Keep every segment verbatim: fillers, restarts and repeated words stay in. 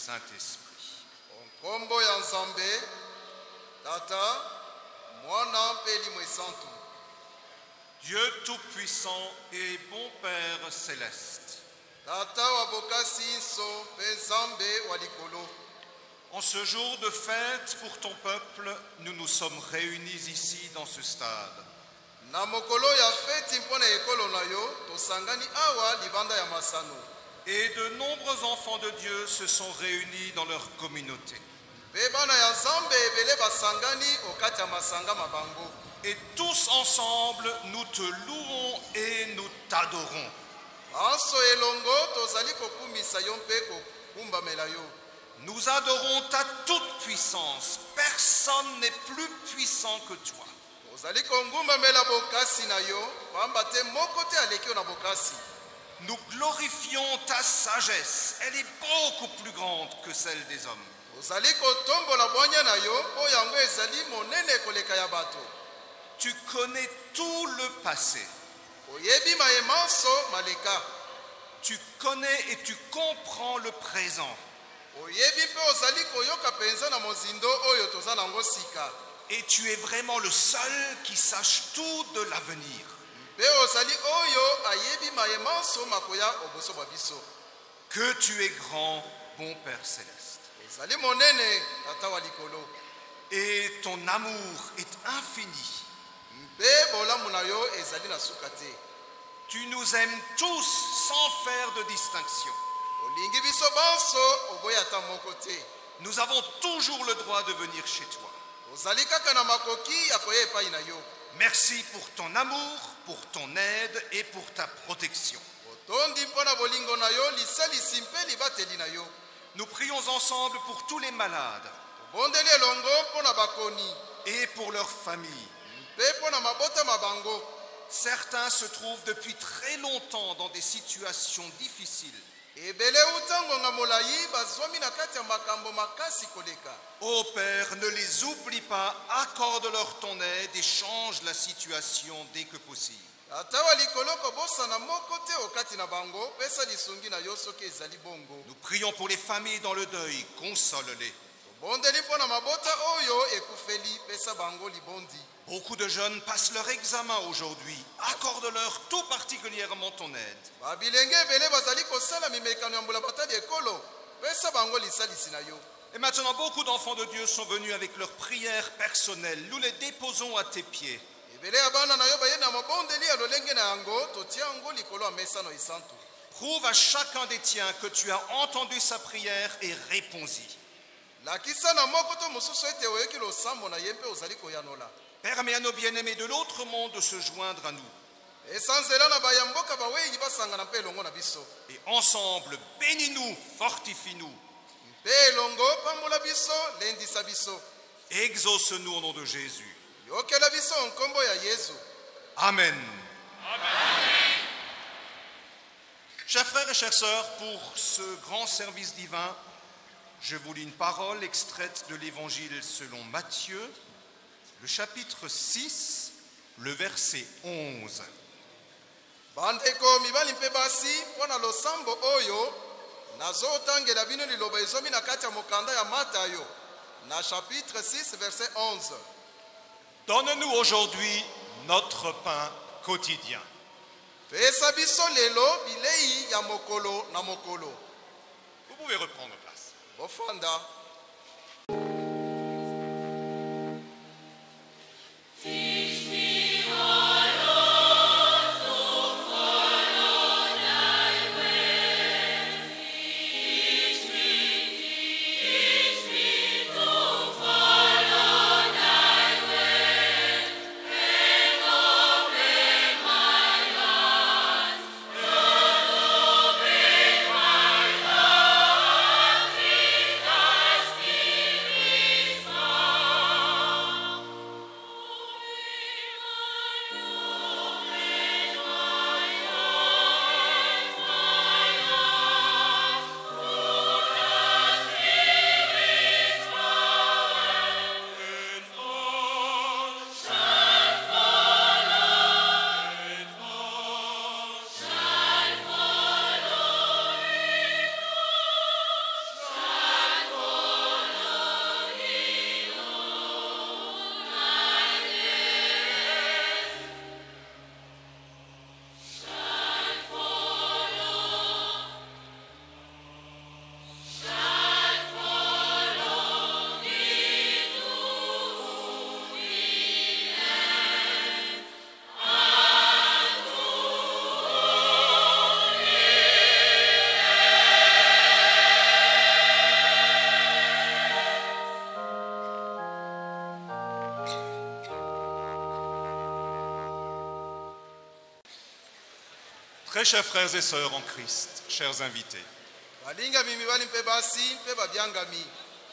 Saint-Esprit. Kombo ya Nzambe, Tata, Mwana pe Limwe Santu. Dieu Tout-Puissant et bon Père Céleste, Tata wa bokasi so pe Nzambe wa likolo. en ce jour de fête pour ton peuple, nous nous sommes réunis ici dans ce stade. Na mokolo ya feti mpona ekolo na yo, tosangani awa libanda ya masano. Et de nombreux enfants de Dieu se sont réunis dans leur communauté. Pe bana ya Nzambe ebele basangani okati ya masanga mabango. Et tous ensemble, nous te louons et nous t'adorons. Anso elongo tozali kokumisa yo mpe kokumbamela yo. Nous adorons ta toute puissance. Personne n'est plus puissant que toi. Tozali kongumbamela bokasi na yo, pamba te moko te aleki yo na bokasi. Nous glorifions ta sagesse. Elle est beaucoup plus grande que celle des hommes. Tozali kotombola bwanya na yo, po yango ezali monene koleka ya bato. Tu connais tout le passé. Oyebi mayemanso maleka. Tu connais et tu comprends le présent. Oyebi mpe ozali koyoka penza na mozindo oyo toza nango sika. Et tu es vraiment le seul qui sache tout de l'avenir. Mpe ozali oyo ayebi mayemanso makoya oboso bwa biso. Que tu es grand, bon Père Céleste. Ozali monene tata wa likolo. Et ton amour est infini. Mpe bolamu na yo ezali na suka te. Tu nous aimes tous sans faire de distinction. Olingi biso banso oboya ata moko te. Nous avons toujours le droit de venir chez toi. Ozali kaka na makoki ya koya epai na yo. Merci pour ton amour, pour ton aide et pour ta protection. Otondi mpona bolingo na yo lisalisi mpe libateli na yo. Nous prions ensemble pour tous les malades Bondeli elongo mpona bakoni et pour leurs familles. mpe mpona mabota mabango. Certains se trouvent depuis très longtemps dans des situations difficiles. Ebele utango nga molai bazwami na kati ya makambo makasi koleka. Ô Père, ne les oublie pas, accorde-leur ton aide et change la situation dès que possible. Tata wa likolo kobosana moko te okati na bango, pesa lisungi na yo soki ezali bongo. Nous prions pour les familles dans le deuil, console-les. Bondeli mpona mabota oyo ekufeli, pesa bango libondi. Beaucoup de jeunes passent leur examen aujourd'hui. Accorde-leur tout particulièrement ton aide. Babilenge ebele bazali kosala mimekano ya mbula batali ekolo, pesa bango lisalisi na yo. Et maintenant, beaucoup d'enfants de Dieu sont venus avec leurs prières personnelles. Nous les déposons à tes pieds. Ebele ya bana na yo baye na mabondeli ya lolenge na yango, totia yango likolo ya mesa no isantu. Prouve à chacun des tiens que tu as entendu sa prière et réponds-y. Lakisa na moko to mosusu ete oyoki losambo na ye mpe ozali koyanola. Permets à nos bien-aimés de l'autre monde de se joindre à nous. Esanzela na bayamboka baweyi basangana mpe elongo na biso. Et ensemble, bénis-nous, fortifie-nous. Mpe elongo pambola biso, lendisa biso. Exauce-nous au nom de Jésus. Yokela biso nkombo ya Yesu. Amen. Amen. Chers frères et chères sœurs, pour ce grand service divin, je vous lis une parole extraite de l'Évangile selon Matthieu, le chapitre six, le verset onze. Bandeko mibali mpe basi mpona losambo oyo nazotangela bino liloba ezomi na kati ya mokanda ya Matayo na chapitre six verset onze. Donne-nous aujourd'hui notre pain quotidien. Pesa biso lelo bilei ya mokolo na mokolo. Vous pouvez reprendre place. Bofanda. Très chers frères et sœurs en Christ, chers invités, balingami mibali mpe basi mpe babyangami.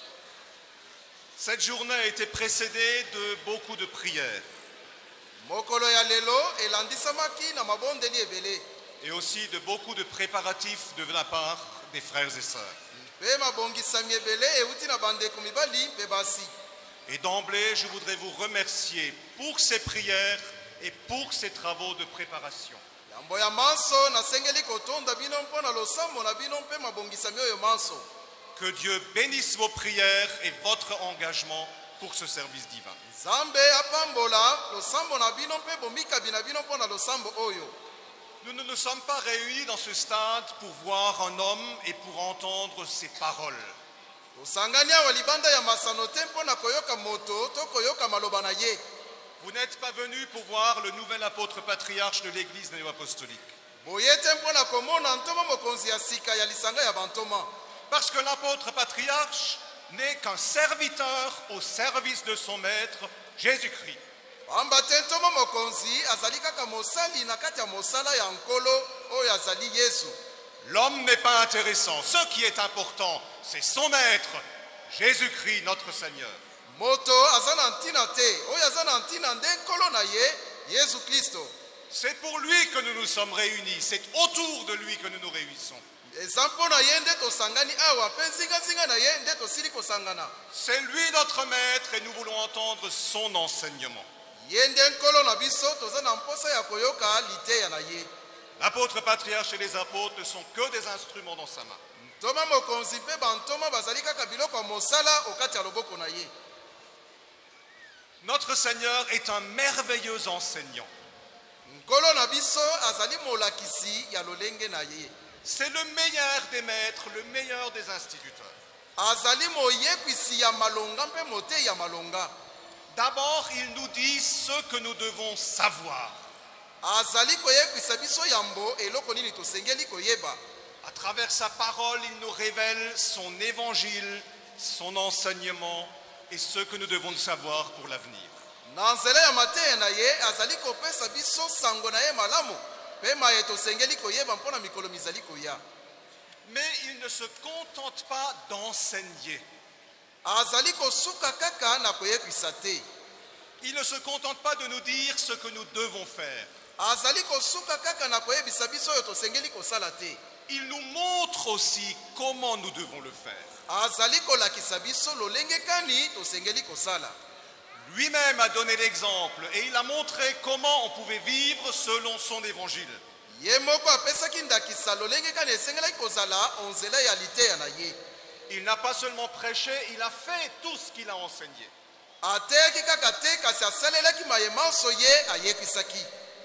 cette journée a été précédée de beaucoup de prières Mokolo ya lelo elandisamaki na mabondeli ebele et aussi de beaucoup de préparatifs de la part des frères et sœurs. mpe mabongisami ebele euti na bandeko mibali mpe basi. Et d'emblée, je voudrais vous remercier pour ces prières et pour ces travaux de préparation. Yambo ya manso nasengeli kotonda bino mpo na losambo na bino mpe mabongisami oyo manso. Que Dieu bénisse vos prières et votre engagement pour ce service divin. Nzambe apambola losambo na bino mpe bomikabi na bino mpo na losambo oyo. Nous ne nous sommes pas réunis dans ce stade pour voir un homme et pour entendre ses paroles. Tosangani awa libanda ya masano te mpo na koyoka moto to koyoka maloba na ye. Vous n'êtes pas venus pour voir le nouvel apôtre patriarche de l'église néo-apostolique. Boye te mpo na komona ntoma mokonzi ya sika ya lisanga ya bantoma. Parce que l'apôtre patriarche n'est qu'un serviteur au service de son maître, Jésus-Christ. Pamba te ntoma mokonzi azali kaka mosali na kati ya mosala ya nkolo oyo azali Yesu. L'homme n'est pas intéressant. Ce qui est important, c'est son maître, Jésus-Christ, notre Seigneur. Moto azana ntina te oyo azana ntina nde nkolo na ye Yesu Kristo. C'est pour lui que nous nous sommes réunis. C'est autour de lui que nous nous réunissons. Eza mpo na ye nde tosangani awa mpe nzingazinga na ye nde tosili kosangana. C'est lui notre maître et nous voulons entendre son enseignement. Ye nde nkolo na biso toza na mposa ya koyoka liteya na ye. L'apôtre patriarche et les apôtres ne sont que des instruments dans sa main. Ntoma mokonzi mpe bantoma bazali kaka biloko ya mosala okati ya loboko na ye. Notre Seigneur est un merveilleux enseignant. Nkolo na biso azali molakisi ya lolenge na ye. C'est le meilleur des maîtres, le meilleur des instituteurs. Azali moyekwisi ya malonga mpe mote ya malonga. D'abord, il nous dit ce que nous devons savoir. Azali koyekwisa biso yambo eloko nini tosengeli koyeba. À travers sa parole, il nous révèle son évangile, son enseignement et ce que nous devons savoir pour l'avenir. Na nzela ya mateya na ye azali kopesa biso sango na ye malamu mpe maye tosengeli koyeba mpona mikolo mizali koya. Mais il ne se contente pas d'enseigner. Azali kosuka kaka na koyekwisa te. Il ne se contente pas de nous dire ce que nous devons faire. Azali kosuka kaka na koyebisa biso oyo tosengeli kosala te. Il nous montre aussi comment nous devons le faire. Azali kolakisa biso lolenge kani tosengeli kosala. Lui-même a donné l'exemple et il a montré comment on pouvait vivre selon son évangile. Ye moko apesaki ndakisa lolenge kani esengelaki kozala onzela ya liteya na ye. Il n'a pas seulement prêché, il a fait tout ce qu'il a enseigné. Ateyaki kaka te kasi asalelaki mayemanso ye ayekwisaki.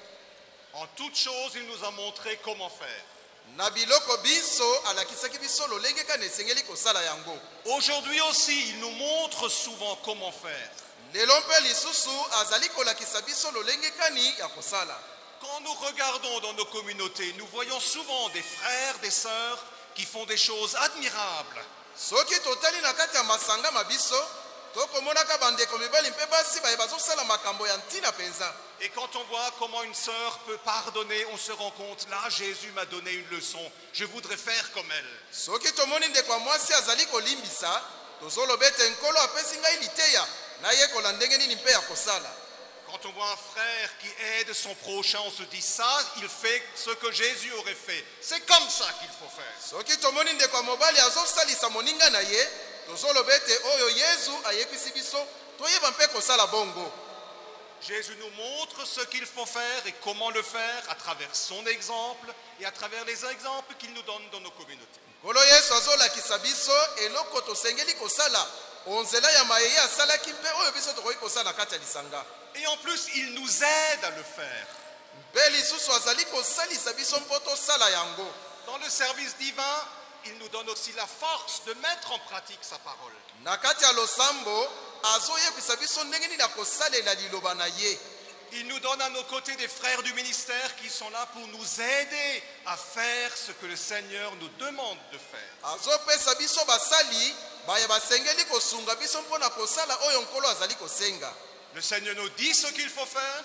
En toute chose, il nous a montré comment faire. Na biloko biso alakisaki biso lolenge kani esengeli kosala yango. Aujourd'hui aussi, il nous montre souvent comment faire. Lelo mpe lisusu azali kolakisa biso lolenge kani ya kosala. Quand nous regardons dans nos communautés, nous voyons souvent des frères, des sœurs qui font des choses admirables. Soki totali na kati ya masanga mabiso tokomonaka bandeko mibali mpe basi baye bazosala makambo ya ntina penza. Et quand on voit comment une sœur peut pardonner, on se rend compte, là Jésus m'a donné une leçon, je voudrais faire comme elle. Soki tomoni ndeko ya mwasi azali kolimbisa tozoloba ete nkolo apesi ngai liteya nayekola ndenge nini mpe ya kosala. Quand on voit un frère qui aide son prochain, on se dit ça, il fait ce que Jésus aurait fait. C'est comme ça qu'il faut faire. Soki tomoni ndeko ya mobali azosalisa moninga na ye tozoloba ete oyo Yesu ayebisi biso toyeba mpe kosala bongo. Jésus nous montre ce qu'il faut faire et comment le faire à travers son exemple et à travers les exemples qu'il nous donne dans nos communautés. Kolo Yesu azolakisa biso eloko tosengeli kosala onzela ya mayeye asalaki mpe oyo biso tokoki kosala kati ya lisanga. Et en plus, il nous aide à le faire. Mpe lisusu azali kosalisa biso mpo tosala yango. Dans le service divin, il nous donne aussi la force de mettre en pratique sa parole. Na kati ya losambo azoyebisa biso ndenge nini ya kosalela liloba na ye. Il nous donne à nos côtés des frères du ministère qui sont là pour nous aider à faire ce que le Seigneur nous demande de faire. Azopesa biso basali baye basengeli kosunga biso mpona kosala oyo nkolo azali kosenga. Le Seigneur nous dit ce qu'il faut faire.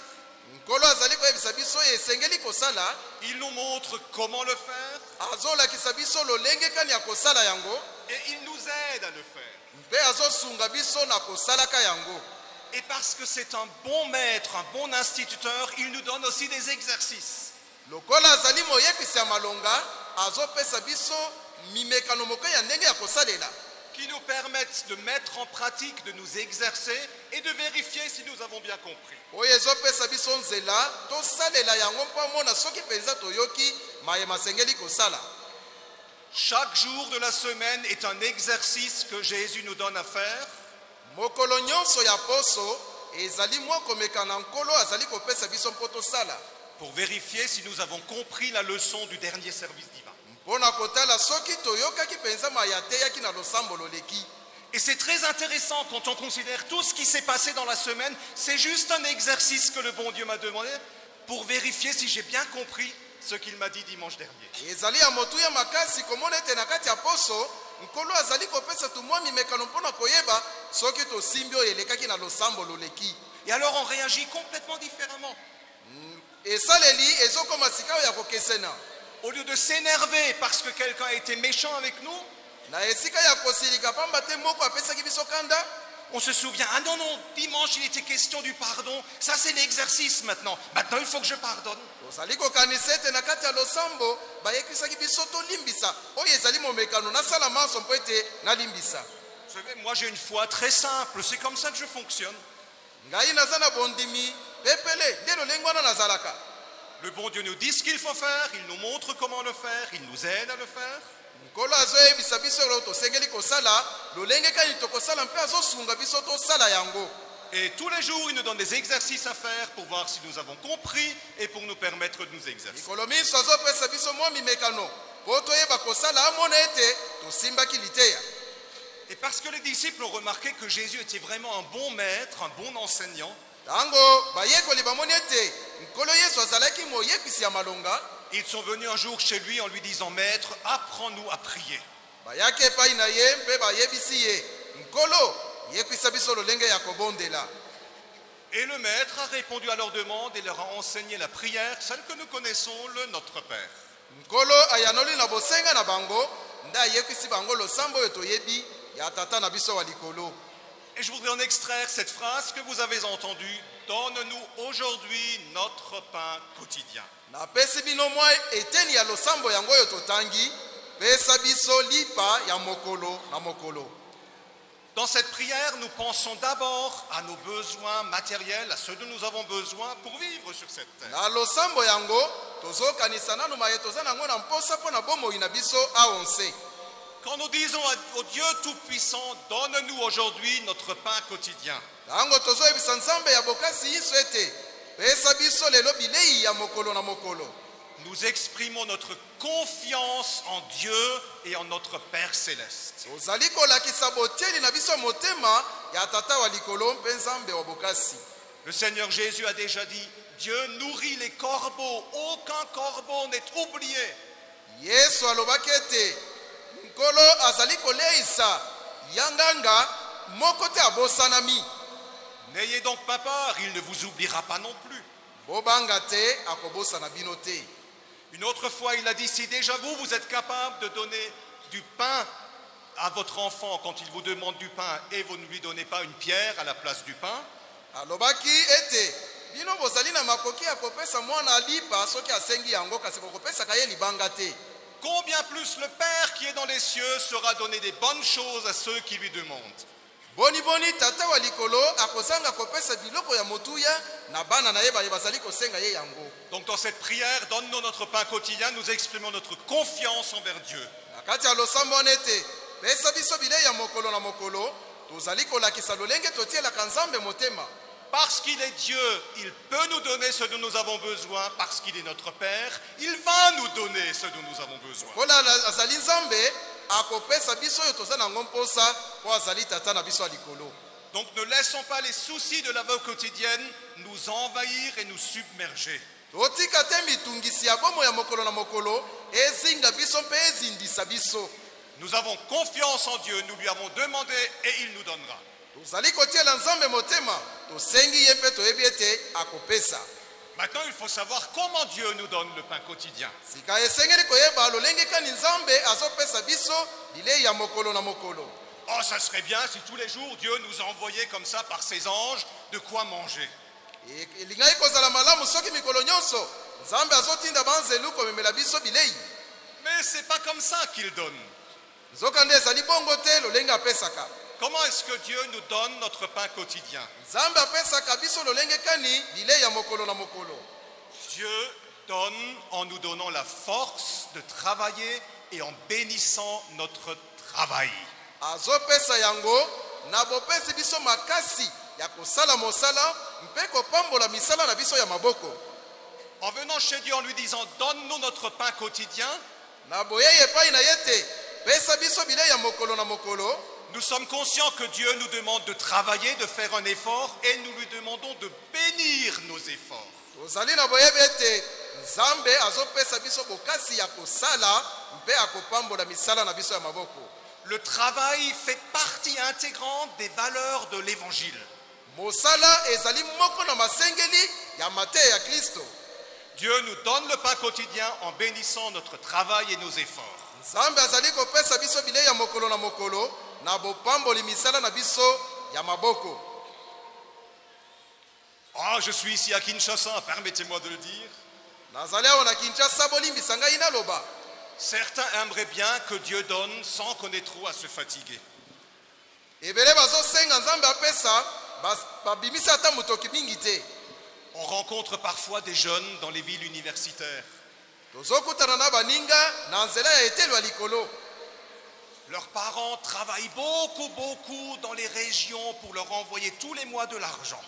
nkolo azali koyebisa biso oyo esengeli kosala. Il nous montre comment le faire Azolakisa biso lolenge kani ya kosala yango. et il nous aide à le faire. Mpe azosunga biso na kosalaka yango. Et parce que c'est un bon maître, un bon instituteur, il nous donne aussi des exercices. Lokola azali moyekisi ya malonga azopesa biso mimekano moko ya ndenge ya kosalela. Qui nous permettent de mettre en pratique, de nous exercer et de vérifier si nous avons bien compris. Oyo ezopesa biso nzela tosalela yango mpo mona soki penza toyoki mayema sengeli kosala. Chaque jour de la semaine est un exercice que Jésus nous donne à faire. Mokolo nyonso ya poso ezali mwa komekana nkolo azali kopesa biso mpo tosala. Pour vérifier si nous avons compris la leçon du dernier service divin. Mpona kotala soki toyokaki penza mayateyaki na losambo loleki. Et c'est très intéressant quand on considère tout ce qui s'est passé dans la semaine. C'est juste un exercice que le bon Dieu m'a demandé pour vérifier si j'ai bien compris ce qu'il m'a dit dimanche dernier. Ezali ya motuya makasi komona ete na kati ya poso nkolo azali kopesa tumwa mimekano mpona koyeba soki tosimbi oyo elekaki na losambo loleki. Et alors on réagit complètement différemment. Esaleli ezokoma sika oyo ya kokesena. Au lieu de s'énerver parce que quelqu'un a été méchant avec nous, Na esika ya kosilika pamba te moko apesaki biso kanda. on se souvient, ah non, non, dimanche il était question du pardon. Ça c'est l'exercice maintenant. Maintenant il faut que je pardonne. Tozali kokanisa ete na kati ya losambo bayekisaki biso tolimbisa oyo ezali momekano nasala manso mpo ete nalimbisa. Vous savez, moi j'ai une foi très simple, c'est comme ça que je fonctionne. Ngai naza na bondimi pepele nde lolenge wana nazalaka. Le bon Dieu nous dit ce qu'il faut faire, il nous montre comment le faire, il nous aide à le faire. Nkolo azoyebisa biso oyo tosengeli kosala lolenge kani tokosala mpe azosunga biso tosala yango. Et tous les jours, il nous donne des exercices à faire pour voir si nous avons compris et pour nous permettre de nous exercer. Mikolo miso azopesa biso mwa mimekano po toyeba kosala amona ete tosimbaki liteya. Et parce que les disciples ont remarqué que Jésus était vraiment un bon maître, un bon enseignant, Tango bayekoli bamoni ete nkolo Yesu azalaki moyekisi ya malonga. ils sont venus un jour chez lui en lui disant, Maître, apprends-nous à prier. Bayake epai na ye mpe bayebisi ye nkolo yekisa biso lolenge ya kobondela. Et le maître a répondu à leur demande et leur a enseigné la prière, celle que nous connaissons, le Notre Père. Nkolo ayanoli na bosenga na bango nde ayekisi bango losambo oyo toyebi ya tata na biso wa likolo. Et je voudrais en extraire cette phrase que vous avez entendue, donne-nous aujourd'hui notre pain quotidien. Napesi bino mwa eteni ya losambo yango oyo totangi pesa biso lipa ya mokolo na mokolo. Dans cette prière, nous pensons d'abord à nos besoins matériels, à ceux dont nous avons besoin pour vivre sur cette terre. Na losambo yango tozokanisa nanu maye toza nango na mposa mpo na bomoi na biso aonse. Quand nous disons au Dieu Tout-Puissant, donne-nous aujourd'hui notre pain quotidien, Tango tozoyebisa nzambe ya bokasi yiso ete pesa biso lelo bilei ya mokolo na mokolo. nous exprimons notre confiance en Dieu et en notre Père Céleste. Tozali kolakisa botieli na biso motema ya tata wa likolo mpe nzambe wa bokasi. Le Seigneur Jésus a déjà dit, Dieu nourrit les corbeaux, aucun corbeau n'est oublié. Yesu alobaki ete nkolo azali koleisa yanganga moko te abosanami. N'ayez donc pas peur, il ne vous oubliera pas non plus. Bobanga te akobosana bino te. Une autre fois, il a dit, si déjà vous, vous êtes capable de donner du pain à votre enfant quand il vous demande du pain et vous ne lui donnez pas une pierre à la place du pain, Alobaki ete bino bozali na makoki ya kopesa mwana lipa soki asengi yango kasi kokopesa kaye libanga te. combien plus le Père qui est dans les cieux saura donner des bonnes choses à ceux qui lui demandent. Boni boni tata wa likolo akozanga kopesa biloko ya motuya na bana na ye ba bazali kosenga ye yango. Donc dans cette prière, donne-nous notre pain quotidien, nous exprimons notre confiance envers Dieu. Na kati ya losambo nete pesa biso bilei ya mokolo na mokolo tozali kolakisa lolenge totielaka nzambe motema. Parce qu'il est Dieu, il peut nous donner ce dont nous avons besoin. Parce qu'il est notre Père, il va nous donner ce dont nous avons besoin. Kola azali nzambe akopesa biso yo toza nango mposa po azali tata na biso likolo. Donc ne laissons pas les soucis de la vie quotidienne nous envahir et nous submerger. Totika te mitungisi ya bomo ya mokolo na mokolo ezinga biso mpe ezindisa biso. Nous avons confiance en Dieu, nous lui avons demandé et il nous donnera. Tozali kotiela nzambe motema tosengi ye mpe toyebi ete akopesa. Maintenant, il faut savoir comment Dieu nous donne le pain quotidien. sika esengeli koyeba lolenge kani nzambe azopesa biso bilei ya mokolo na mokolo. Oh, ça serait bien si tous les jours Dieu nous envoyait comme ça par ses anges de quoi manger. E- elingai kozala malamu soki mikolo nyonso nzambe azotinda banzelu komemela biso bilei. Mais c'est pas comme ça qu'il donne. nzokande ezali bongo te lolenge apesaka. Comment est-ce que Dieu nous donne notre pain quotidien? nzambe apesaka biso lolenge kani bilei ya mokolo na mokolo. Dieu donne en nous donnant la force de travailler et en bénissant notre travail. azopesa yango na bopesi biso makasi ya kosala mosala mpe kopambola misala na biso ya maboko. En venant chez Dieu en lui disant « Donne-nous notre pain quotidien », na boyei epai na ye te pesa biso bilei ya mokolo na mokolo. nous sommes conscients que Dieu nous demande de travailler, de faire un effort et nous lui demandons de bénir nos efforts. tozali na boyebi ete nzambe azopesa biso bokasi ya kosala mpe ya kopambola misala na biso ya maboko. Le travail fait partie intégrante des valeurs de l'évangile. mosala ezali moko na masengeli ya mateya ya Kristo. Dieu nous donne le pain quotidien en bénissant notre travail et nos efforts. nzambe azali kopesa biso bilei ya mokolo na mokolo na bopamboli misala na biso ya maboko. Ah, je suis ici à Kinshasa, permettez-moi de le dire. nazali awa na Kinshasa bolimbisa ngai naloba. Certains aimeraient bien que Dieu donne sans qu'on ait trop à se fatiguer. ebele bazosenga nzambe apesa bas- babimisa ata motoki mingi te. On rencontre parfois des jeunes dans les villes universitaires. tozokutana na baninga na nzela ya etelo ya likolo. Leurs parents travaillent beaucoup, beaucoup dans les régions pour leur envoyer tous les mois de l'argent.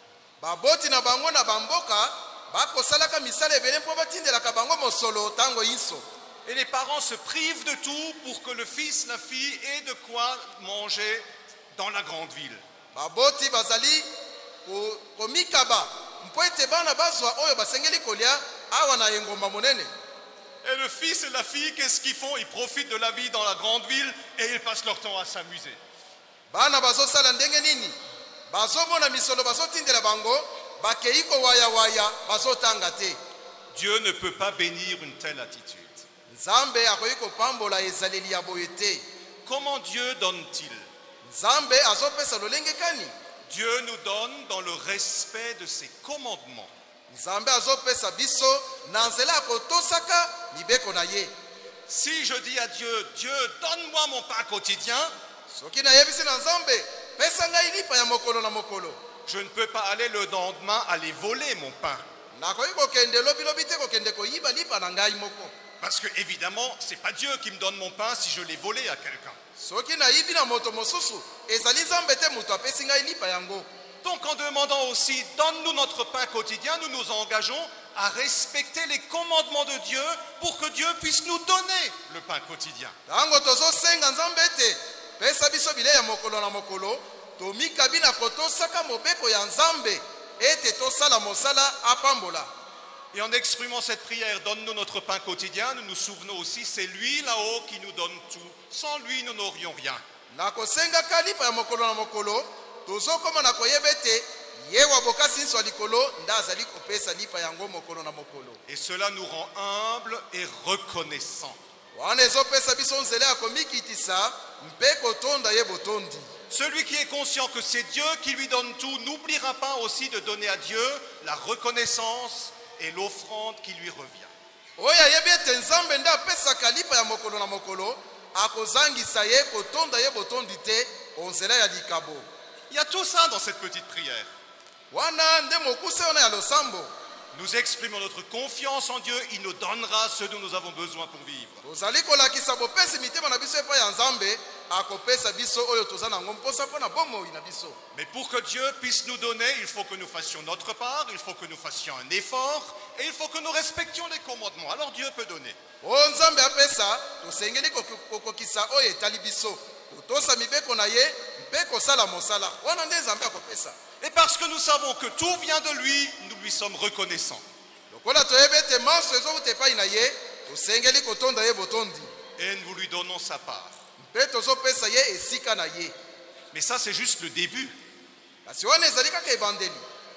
baboti na bango na bamboka bakosalaka misala ebele mpo batindelaka bango mosolo ntango iso. Et les parents se privent de tout pour que le fils, la fille ait de quoi manger dans la grande ville. baboti bazali ko- komikaba mpo ete bana bazwa oyo basengeli kolia awa na engomba monene. Et le fils et la fille, qu'est-ce qu'ils font? Ils profitent de la vie dans la grande ville et ils passent leur temps à s'amuser. bana bazosala ndenge nini? bazomona misolo bazotindela bango bakei kowayawaya bazotanga te. Dieu ne peut pas bénir une telle attitude. nzambe akoki kopambola ezaleli ya boye te. Comment Dieu donne-t-il? nzambe azopesa lolenge kani? Dieu nous donne dans le respect de ses commandements. nzambe azopesa biso na nzela ya kotosaka mibeko na ye. Si je dis à Dieu, Dieu, donne-moi mon pain quotidien, soki nayebisi na nzambe pesa ngai lipa ya mokolo na mokolo, je ne peux pas aller le lendemain aller voler mon pain. nakoki kokende lobilobi te kokende koyiba lipa na ngai moko. Parce que évidemment, ce n'est pas Dieu qui me donne mon pain si je l'ai volé à quelqu'un. soki nayibi na moto mosusu ezali nzambe te moto apesi ngai lipa yango. Donc en demandant aussi, donne-nous notre pain quotidien, nous nous engageons à respecter les commandements de Dieu pour que Dieu puisse nous donner le pain quotidien. ntango tozosenga nzambe ete pesa biso bilei ya mokolo na mokolo tomikabi na kotosaka mobeko ya nzambe ete tosala mosala apambola. Et en exprimant cette prière, donne-nous notre pain quotidien, nous nous souvenons aussi, c'est lui là-haut qui nous donne tout. Sans lui, nous n'aurions rien. na kosengaka lipa ya mokolo na mokolo tozokoma na koyeba ete ye wa bokasi nyonso ya likolo nde azali kopesa lipa yango mokolo na mokolo. Et cela nous rend humbles et reconnaissants. wana ezopesa biso nzela ya komikitisa mpe kotonda ye botondi. Celui qui est conscient que c'est Dieu qui lui donne tout n'oubliera pas aussi de donner à Dieu la reconnaissance et l'offrande qui lui revient. oyo ayebi ete nzambe nde apesaka lipa ya mokolo na mokolo akozangisa ye kotonda ye botondi te onzela ya likabo. Il y a tout ça dans cette petite prière. wana nde mokuse wana ya losambo. Nous exprimons notre confiance en Dieu, il nous donnera ce dont nous avons besoin pour vivre. tozali kolakisa bopesi mitema na biso epai ya nzambe akopesa biso oyo toza nango mposa mpo na bomoi na biso. Mais pour que Dieu puisse nous donner, il faut que nous fassions notre part, il faut que nous fassions un effort et il faut que nous respections les commandements. Alors Dieu peut donner. oyo nzambe apesa tosengeli koki- kokokisa oyo etali biso kotosa mibeko na ye mpe kosala mosala wana nde nzambe akopesa. Et parce que nous savons que tout vient de lui, nous lui sommes reconnaissants. lokola toyebi ete manso ezowuta epai na ye tosengeli kotonda ye botondi Et nous lui donnons sa part. mpe tozopesa ye esika na ye. Mais ça, c'est juste le début. kasi wana ezali kaka ebandeli.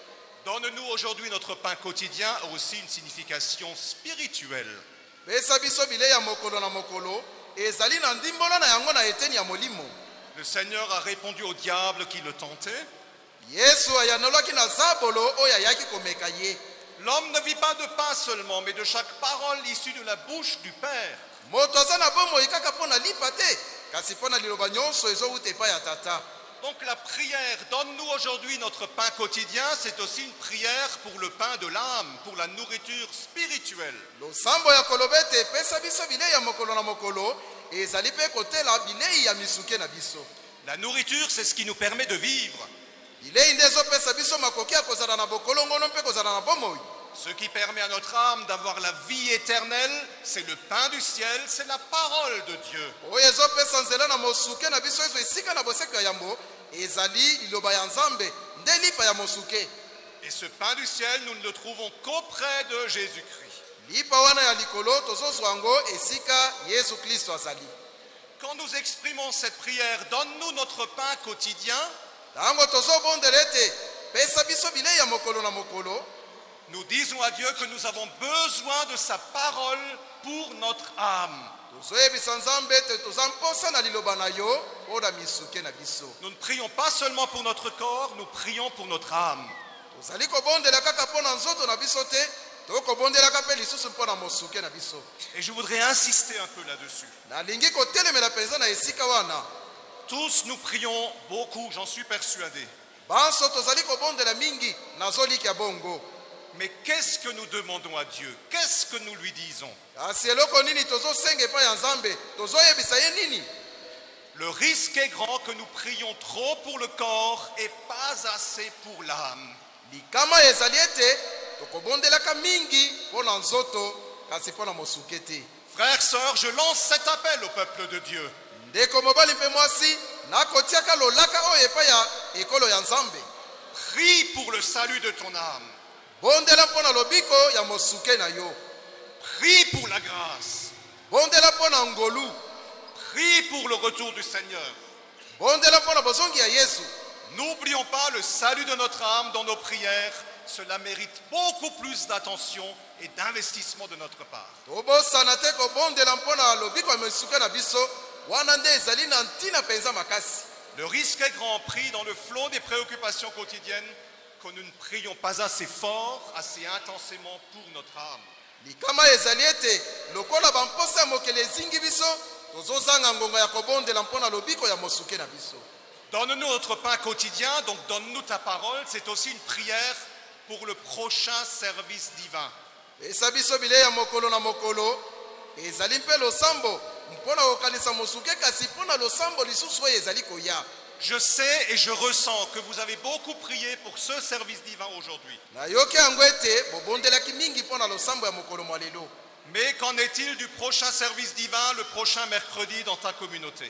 Donne-nous aujourd'hui notre pain quotidien a aussi une signification spirituelle. pesa biso bilei ya mokolo na mokolo ezali na ndimbola na yango na eteni ya molimo. Le Seigneur a répondu au diable qui le tentait. Yesu ayanolaki na zabolo oyo ayaki komeka ye. L'homme ne vit pas de pain seulement, mais de chaque parole issue de la bouche du Père. Moto aza na bomoi kaka mpo na lipa te kasi mpo na liloba nyonso ezowuta epai ya tata. Donc la prière, donne-nous aujourd'hui notre pain quotidien, c'est aussi une prière pour le pain de l'âme, pour la nourriture spirituelle. Losambo ya koloba ete pesa biso bilei ya mokolo na mokolo ezali mpe kotela bilei ya misuke na biso. La nourriture, c'est ce qui nous permet de vivre. Bilei nde ezopesa biso makoki ya kozala na bokolongono mpe kozala na bomoi. Ce qui permet à notre âme d'avoir la vie éternelle, c'est le pain du ciel, c'est la parole de Dieu. Oyo ezopesa nzela na mosuke na biso ezo esika na boseko ya yambo ezali liloba ya nzambe nde lipa ya mosuke. Et ce pain du ciel, nous ne le trouvons qu'auprès de Jésus-Christ. Lipa wana ya likolo tozozwa yango esika Yesu Kristo azali. Quand nous exprimons cette prière, donne-nous notre pain quotidien, Tango tozobondela ete pesa biso bilei ya mokolo na mokolo, nous disons à Dieu que nous avons besoin de sa parole pour notre âme. tozoyebisa nzambe ete toza mposa na liloba na yo mpo na misuke na biso. Nous ne prions pas seulement pour notre corps, nous prions pour notre âme. Tozali kobondela kaka mpo na nzoto na biso te, tokobondelaka mpe lisusu mpo na mosuke na biso. Et je voudrais insister un peu là-dessus. Nalingi kotelemela mpenza na esika wana. Tous nous prions beaucoup, j'en suis persuadé. Banso tozali kobondela mingi nazoliki ya bongo. Mais qu'est-ce que nous demandons à Dieu? Qu'est-ce que nous lui disons? Kasi eloko nini tozosenga epai ya nzambe tozoyebisa ye nini? Le risque est grand que nous prions trop pour le corps et pas assez pour l'âme. Likama ezali ete tokobondelaka mingi mpo na nzoto kasi mpo na mosuke te. Frères, sœurs, je lance cet appel au peuple de Dieu. Ndeko mobali mpe mwasi nakotiaka lolaka oyo epai ya ekolo ya nzambe. Prie pour le salut de ton âme. Bondela mpo na lobiko ya mosuke na yo. Prie pour la grâce. Bondela mpo na ngolu. Prie pour le retour du Seigneur. Bondela mpo na bozongi ya Yesu. N'oublions pas le salut de notre âme dans nos prières. Cela mérite beaucoup plus d'attention et d'investissement de notre part. Tobosana te kobondela mpo na lobiko ya mosuke na biso wana nde ezali na ntina mpenza makasi. Le risque est grand, pris dans le flot des préoccupations quotidiennes, que nous ne prions pas assez fort, assez intensément pour notre âme. Likama ezali ete lokola bamposa ya mokele ezingi biso tozozanga ngonga ya kobondela mpo na lobiko ya mosuke na biso. Donne-nous notre pain quotidien, donc donne-nous ta parole. C'est aussi une prière pour le prochain service divin. Pesa biso bilei ya mokolo na mokolo ezali mpe losambo mpo na kokanisa mosuke kasi mpo na losambo lisusu oyo ezali koya. Je sais et je ressens que vous avez beaucoup prié pour ce service divin aujourd'hui. Nayoki yango ete bobondelaki mingi mpo na losambo ya mokolo mwa lelo. Mais qu'en est-il du prochain service divin, le prochain mercredi dans ta communauté?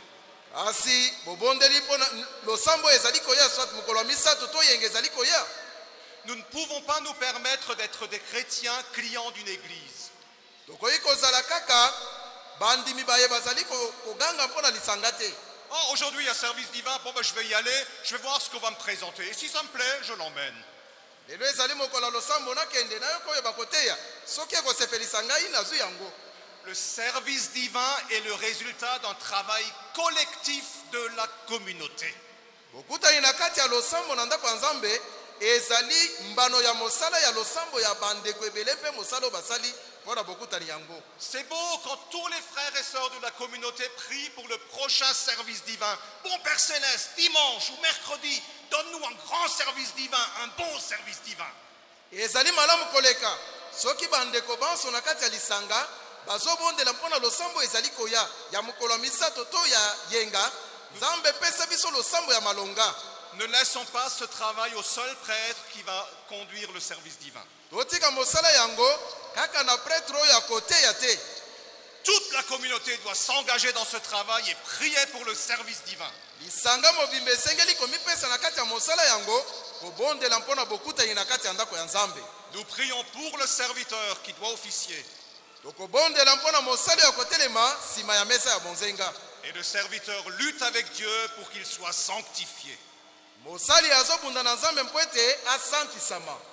Asi bobondeli mpo na losambo ezali koya soit mokolo wa misato to yenge ezali koya. Nous ne pouvons pas nous permettre d'être des chrétiens clients d'une église. Tokoki kozala kaka bandimi baye bazali koganga mpo na lisanga te. Oh, aujourd'hui il y a service divin, bon ben je vais y aller, je vais voir ce qu'on va me présenter. Et si ça me plaît, je l'emmène. Lelo ezali mokolo losambo nakende nayo koyeba koteya soki ekosepelisa ngai nazwi yango. Le service divin est le résultat d'un travail collectif de la communauté. Bokutani na kati ya losambo na ndako ya Nzambe ezali mbano ya mosala ya losambo ya bandeko ebele mpe mosala basali mpona bokutani yango. C'est beau quand tous les frères et sœurs de la communauté prient pour le prochain service divin. Bon Père Céleste, dimanche ou mercredi, donne-nous un grand service divin, un bon service divin. Ezali malamu koleka soki bandeko banso na kati ya lisanga bazobondela mpona losambo ezali koya ya mokolo ya misato to ya yenga Nzambe pesa biso losambo ya malonga. Ne laissons pas ce travail au seul prêtre qui va conduire le service divin. Totika mosala yango kaka na prêtre oyo akoteya te. Toute la communauté doit s'engager dans ce travail et prier pour le service divin. Lisanga mobimbe esengeli komipesa na kati ya mosala yango kobondela mpona bokutani na kati ya ndako ya Nzambe. Nous prions pour le serviteur qui doit officier. Tokobondela mpona mosali ya kotelema sima ya mesa ya bonzenga. Et le serviteur lutte avec Dieu pour qu'il soit sanctifié. Mosali azobunda na Nzambe mpo ete asantisama.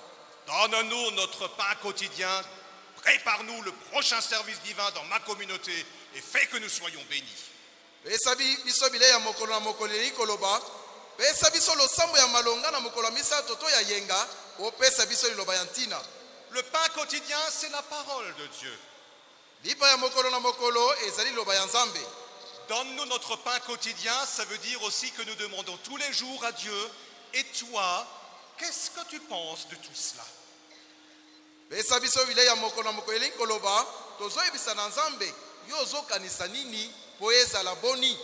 Donne-nous notre pain quotidien. Prépare-nous le prochain service divin dans ma communauté et fais que nous soyons bénis. Pesa biso bilei ya mokolo na mokolo elingi koloba. Pesa biso losambo ya malonga na mokolo ya misato to ya yenga. Opesa biso liloba ya ntina. Le pain quotidien, c'est la parole de Dieu. Lipa ya mokolo na mokolo ezali liloba ya Nzambe. Donne-nous notre pain quotidien, ça veut dire aussi que nous demandons tous les jours à Dieu. Et toi, qu'est-ce que tu penses de tout cela? Pesa biso bilei ya mokolo na mokolo elingi koloba. Tozoyebisa na Nzambe yo ozokanisa nini po ezala boni.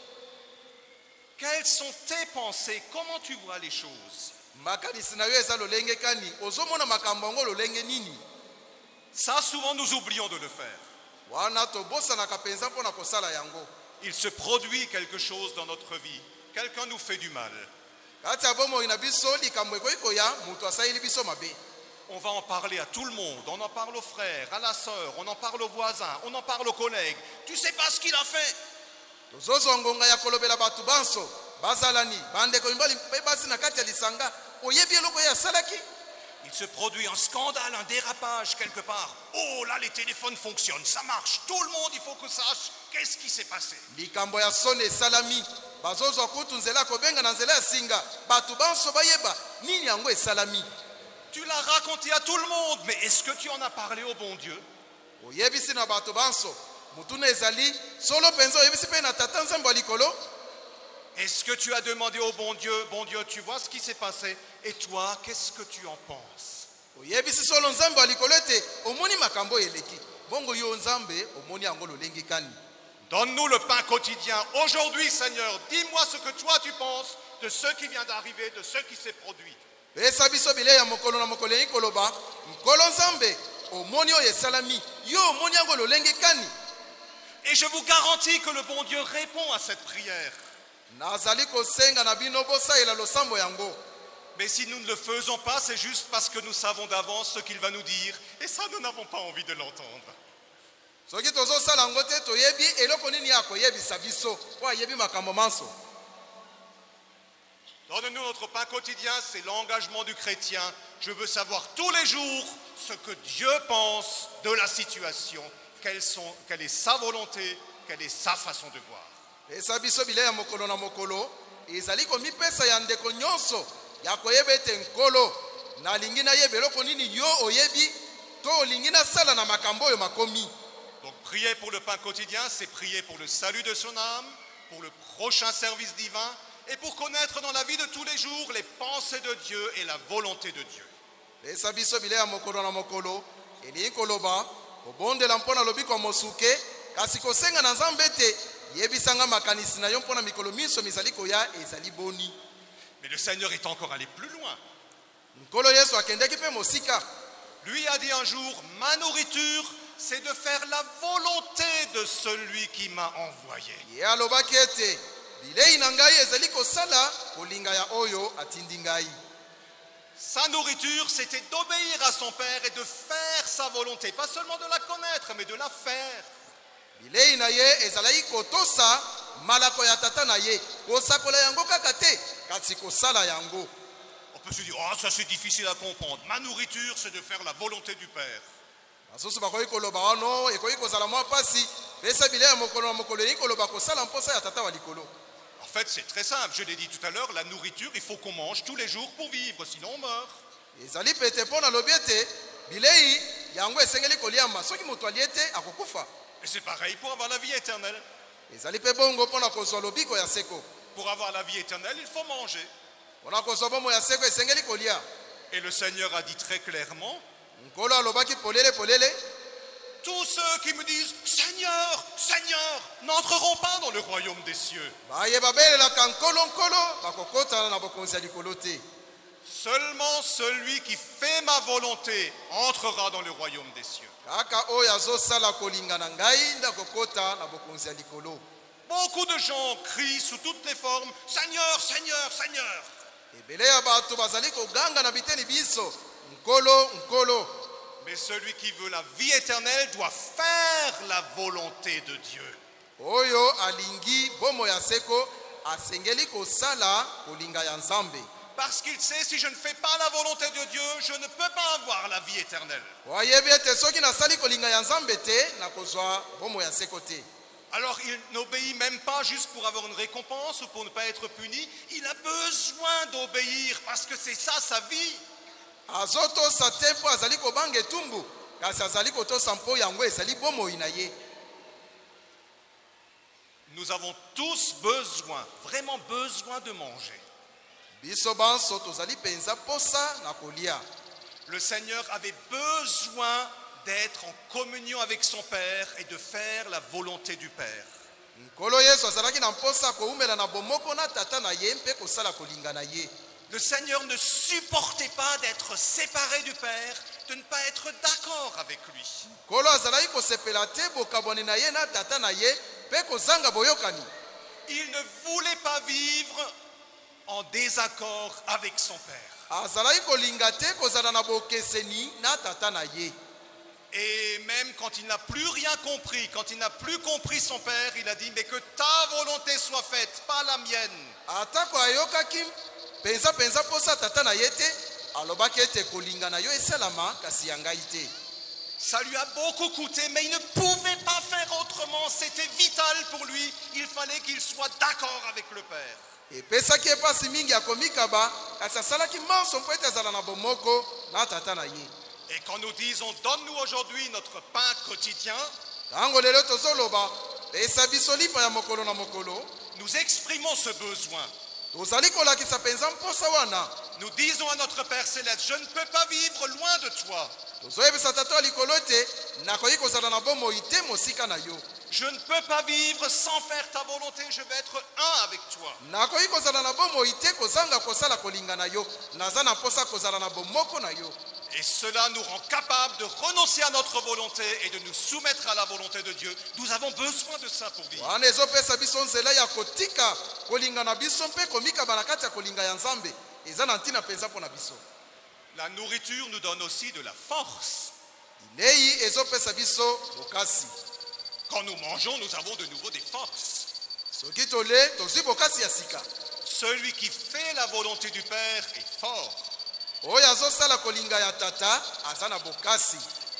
Quelles sont tes pensées? Comment tu vois les choses? Makanisi na yo eza lolenge kani ozomona makambo ngo lolenge nini? Ça, souvent, nous oublions de le faire. Wana tobosanaka penza mpona kosala yango. Il se produit quelque chose dans notre vie. Quelqu'un nous fait du mal. Kati ya bomoi na biso likambo ekoki koya mutu asaleli biso mabe. On va en parler à tout le monde. On en parle aux frères, à la sœur, on en parle aux voisins, on en parle aux collègues. Tu sais pas ce qu'il a fait. Tozozongonga ya kolobela batu banso bazalani bandeko mbali mpe basi na kati ya lisanga oyebi eloko ya salaki. Il se produit un scandale, un dérapage quelque part. Oh là, les téléphones fonctionnent, ça marche. Tout le monde, il faut que sache qu'est-ce qui s'est passé. Likambo ya sone salami bazozwa kutu nzela kobenga na nzela ya singa batu banso bayeba nini yango esalami. Tu l'as raconté à tout le monde, mais est-ce que tu en as parlé au bon Dieu? Oyebisi na batu banso mutuna ezali solo penzo oyebisi pe na tata Nzambe likolo. Est-ce que tu as demandé au bon Dieu, bon Dieu, tu vois ce qui s'est passé? Et toi, qu'est-ce que tu en penses? Oyebisi solo Nzambe likolo ete omoni makambo eleki. Bongo yo Nzambe omoni yango lolengi kani. Donne-nous le pain quotidien. Aujourd'hui, Seigneur, dis-moi ce que toi tu penses de ce qui vient d'arriver, de ce qui s'est produit. Pesa biso bilei ya mokolo na mokolo elingi koloba nkolo Nzambe omoni oyo esalami yo omoni yango lolengi kani. Et je vous garantis que le bon Dieu répond à cette prière. Nazali kosenga na bino bosalela losambo yango. Mais si nous ne le faisons pas, c'est juste parce que nous savons d'avance ce qu'il va nous dire. Et ça, nous n'avons pas envie de l'entendre. Soki tozosala yango te toyebi eloko nini ya koyebisa biso po ayebi makambo manso. Donne-nous notre pain quotidien, c'est l'engagement du chrétien. Je veux savoir tous les jours ce que Dieu pense de la situation, quelle, sont, quelle est sa volonté, quelle est sa façon de voir. Pesa biso bilei ya mokolo na mokolo ezali komipesa ya ndeko nyonso ya koyeba ete nkolo nalingi nayeba eloko nini yo oyebi to olingi nasala na makambo oyo makomi. Donc prier pour le pain quotidien, c'est prier pour le salut de son âme, pour le prochain service divin et pour connaître dans la vie de tous les jours les pensées de Dieu et la volonté de Dieu. Pesa biso bilei ya mokolo na mokolo elingi koloba kobondela mpona lobiko mosuke kasi kosenga na Nzambe ete yebisanga makanisi na yo mpona mikolo miso mizali koya ezali boni. Mais le Seigneur est encore allé plus loin. Nkolo Yesu akendeki pe mosika. Lui a dit un jour, ma nourriture, c'est de faire la volonté de celui qui m'a envoyé. Ye alobaki ete bilei na ngai ezali kosala kolinga ya oyo atindi ngai. Sa nourriture, c'était d'obéir à son Père et de faire sa volonté. Pas seulement de la connaître, mais de la faire. Bilei na ye ezalaki kotosa malako ya tata na ye kosakola yango kaka te kasi kosala yango. On peut se dire, oh ça c'est difficile à comprendre. Ma nourriture c'est de faire la volonté du Père. Basusu bakoki koloba wano ekoki kozala mwa pasi pesa bilei ya mokolo na mokolo elingi koloba kosala mposa ya tata wa likolo. En fait c'est très simple, je l'ai dit tout à l'heure, la nourriture il faut qu'on mange tous les jours pour vivre, sinon on meurt. Ezali pete mpo na lobi ete bilei yango esengeli koliama soki moto alie te akokufa. Et c'est pareil pour avoir la vie éternelle. Ezali pe bongo mpona kozwa lobiko ya seko. Pour avoir la vie éternelle, il faut manger. Mpona kozwa bomo ya seko esengeli kolia. Et le Seigneur a dit très clairement, nkolo alobaki polele polele, tous ceux qui me disent Seigneur, Seigneur, n'entreront pas dans le royaume des cieux. bayeba belelaka nkolo nkolo bakokota na bokonzi ya likolo te. Seulement celui qui fait ma volonté entrera dans le royaume des cieux. Kaka oyo azosala kolinga na ngai nda kokota na bokonzi ya likolo. Beaucoup de gens crient sous toutes les formes Seigneur, Seigneur, Seigneur. Ebele ya bato bazali koganga na biteni biso nkolo nkolo. Mais celui qui veut la vie éternelle doit faire la volonté de Dieu. Oyo alingi bomo ya seko asengeli kosala kolinga ya Nzambe. Parce qu'il sait, si je ne fais pas la volonté de Dieu, je ne peux pas avoir la vie éternelle. wayebi ete soki nasali kolinga ya nzambe te nakozwa bomoi ya seko te. Alors il n'obéit même pas juste pour avoir une récompense ou pour ne pas être puni. Il a besoin d'obéir parce que c'est ça sa vie. azotosa te mpo azali kobanga etumbu kasi azali kotosa mpo yango ezali bomoi na ye. Nous avons tous besoin, vraiment besoin de manger. biso banso tozali penza posa na kolia. Le Seigneur avait besoin d'être en communion avec son Père et de faire la volonté du Père. nkolo yesu azalaki na mposa koumela na bomoko na tata na ye mpe kosala kolinga na ye. Le Seigneur ne supportait pas d'être séparé du Père, de ne pas être d'accord avec lui. nkolo azalaki kosepela te bokabwani na ye na tata na ye mpe kozanga boyokani. Il ne voulait pas vivre en désaccord avec son Père. azalaki kolinga te kozala na bokeseni na tata na ye. Et même quand il n'a plus rien compris, quand il n'a plus compris son Père, il a dit, mais que ta volonté soit faite, pas la mienne. atako ayokaki penza penza posa tata na ye te alobaki ete kolinga na yo esalama kasi ya ngai te. Ça lui a beaucoup coûté, mais il ne pouvait pas faire autrement. C'était vital pour lui. Il fallait qu'il soit d'accord avec le Père. epesaki epasi mingi ya komikaba kasi asalaki manso mpo ete azala na bomoko na tata na ye. Et quand nous disons, donne-nous aujourd'hui notre pain quotidien, ntango lelo tozoloba pesa biso lipa ya mokolo na mokolo, nous exprimons ce besoin. tozali kolakisa penza mposa wana. Nous disons à notre Père Céleste, je ne peux pas vivre loin de toi. tozoyebisa tata ya likolo ete nakoki kozala na bomoi te mosika na yo. Je ne peux pas vivre sans faire ta volonté, je vais être un avec toi. nakoki kozala na bomoi te kozanga kosala kolinga na yo, naza na mposa kozala na bomoko na yo. Et cela nous rend capables de renoncer à notre volonté et de nous soumettre à la volonté de Dieu. Nous avons besoin de ça pour vivre. wana ezopesa biso nzela ya kotika kolinga na biso mpe komikaba na kati ya kolinga ya nzambe eza na ntina mpenza mpo na biso. La nourriture nous donne aussi de la force. bilei ezopesa biso bokasi. Quand nous mangeons, nous avons de nouveau des forces. soki tole tozwi bokasi ya sika. Celui qui fait la volonté du Père est fort. oyo azosala kolinga ya tata aza na bokasi.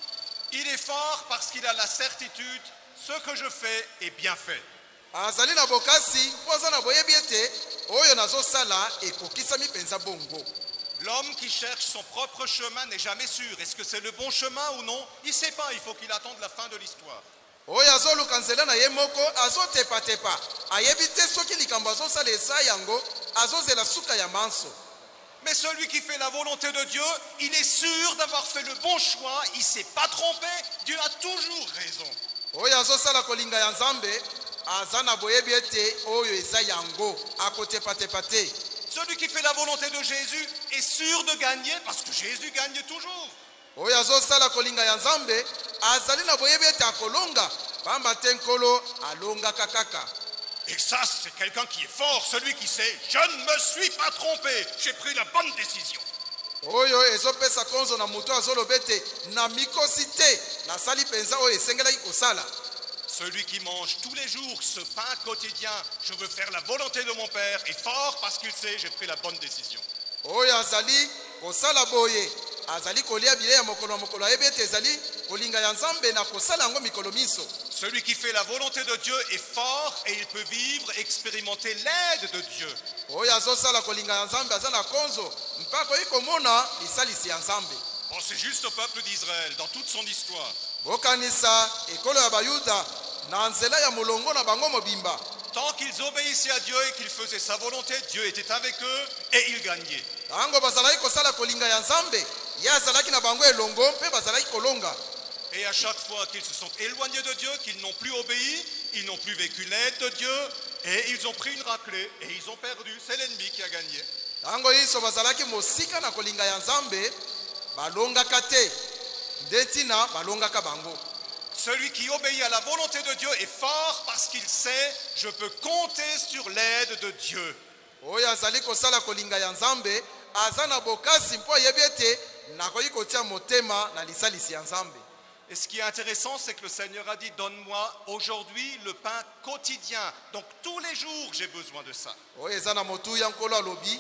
Il est fort parce qu'il a la certitude, ce que je fais est bien fait. azali na bokasi mpo aza na boyebi ete oyo nazosala ekokisami mpenza bongo. L'homme qui cherche son propre chemin n'est jamais sûr. Est-ce que c'est le bon chemin ou non? Il ne sait pas, il faut qu'il attende la fin de l'histoire. oyo azoluka nzela na ye moko azotepatepa ayebi te soki likambo azosala eza yango azozela suka ya manso. Mais celui qui fait la volonté de Dieu, il est sûr d'avoir fait le bon choix, il ne s'est pas trompé, Dieu a toujours raison. oyo azosala kolinga ya nzambe aza na boyebi ete oyo eza yango akotepatepa te. Celui qui fait la volonté de Jésus est sûr de gagner parce que Jésus gagne toujours. oyo azosala kolinga ya nzambe azali na boyebi ete akolonga pamba te nkolo alongaka kaka. Et ça, c'est quelqu'un qui est fort, celui qui sait, je ne me suis pas trompé, j'ai pris la bonne décision. oyo ezopesa konzo na moto azoloba ete na mikosi te nasali mpenza oyo esengelaki kosala. Celui qui mange tous les jours ce pain quotidien, je veux faire la volonté de mon Père, est fort parce qu'il sait, j'ai pris la bonne décision. oyo azali kosala boye azali kolia bilei ya mokolo na mokolo ayebi ete ezali kolinga ya nzambe na kosala yango mikolo miso. Celui qui fait la volonté de Dieu est fort et il peut vivre, expérimenter l'aide de Dieu. oyo azosala kolinga ya nzambe aza na konzo mpaka oyi komona lisalisi ya nzambe. Bon, c'est juste au peuple d'Israël, dans toute son histoire. bokanisa ekolo ya bayuda na nzela ya molongo na bango mobimba. Tant qu'ils obéissaient à Dieu et qu'ils faisaient sa volonté, Dieu était avec eux et ils gagnaient. ntango bazalaki kosala kolinga ya nzambe ye azalaki na bango elongo mpe bazalaki kolonga. Et à chaque fois qu'ils se sont éloignés de Dieu, qu'ils n'ont plus obéi, ils n'ont plus vécu l'aide de Dieu et ils ont pris une raclée et ils ont perdu. C'est l'ennemi qui a gagné. ntango nyonso bazalaki mosika na kolinga ya nzambe balongaka te nde ntina balongaka bango. Celui qui obéit à la volonté de Dieu est fort parce qu'il sait, je peux compter sur l'aide de Dieu. oyo azali kosala kolinga ya nzambe aza na bokasi mpo ayebi ete nakoki kotia motema na lisalisi ya nzambe. Et ce qui est intéressant, c'est que le Seigneur a dit, donne-moi aujourd'hui le pain quotidien. Donc tous les jours, j'ai besoin de ça. oyo eza na motuya nkolo alobi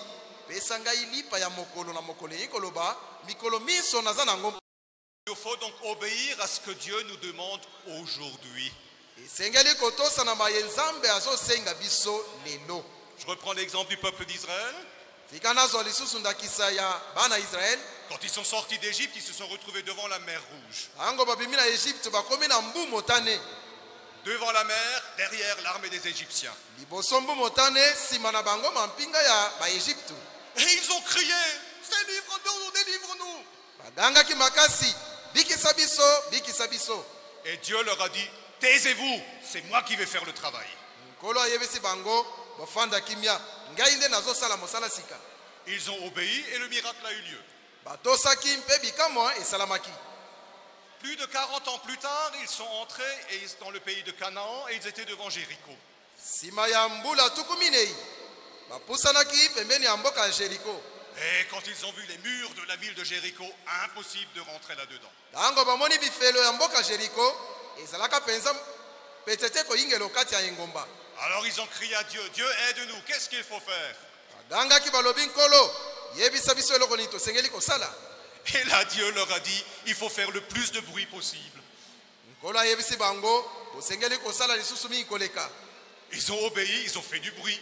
pesa ngai lipa ya mokolo na mokolo elingi koloba mikolo miso naza nango. Il faut donc obéir à ce que Dieu nous demande aujourd'hui. Esengeli kotosa na maye nzambe azosenga biso lelo. Je reprends l'exemple du peuple d'Israël. Fika nazo lisusu ndakisa ya bana Israël. Quand ils sont sortis d'Égypte, ils se sont retrouvés devant la mer Rouge. Ango babimi na Égypte bakomi na mbu motane. Devant la mer, derrière l'armée des Égyptiens. Liboso mbu motane sima na bango mampinga ya ba Égypte. Et ils ont crié, délivre-nous, délivre-nous. Baganga ki makasi, bikisa biso, bikisa biso. Et Dieu leur a dit, taisez-vous, c'est moi qui vais faire le travail. Kolo ayebisi bango, bofanda kimia, ngai nde nazo sala mosala sika. Ils ont obéi et le miracle a eu lieu. Batosaki mpe bikamwa esalamaki. Plus de quarante ans plus tard, ils sont entrés dans le pays de Canaan et ils étaient devant Jéricho. Sima ya mbula tukuminei, bapusanaki pembeni ya mboka ya Jéricho. Et quand ils ont vu les murs de la ville de Jéricho, impossible de rentrer là-dedans. Tango bamoni bifelo ya mboka Jéricho, ezalaka penza petete ko ingelo kati ya engomba. Alors ils ont crié à Dieu, Dieu aide-nous, qu'est-ce qu'il faut faire? Baganga ki balobi nkolo, yebisa biso eloko nini tosengeli kosala. Et là Dieu leur a dit, il faut faire le plus de bruit possible. Nkolo ayebisi bango, tosengeli kosala lisusu mingi koleka. Ils ont obéi, ils ont fait du bruit.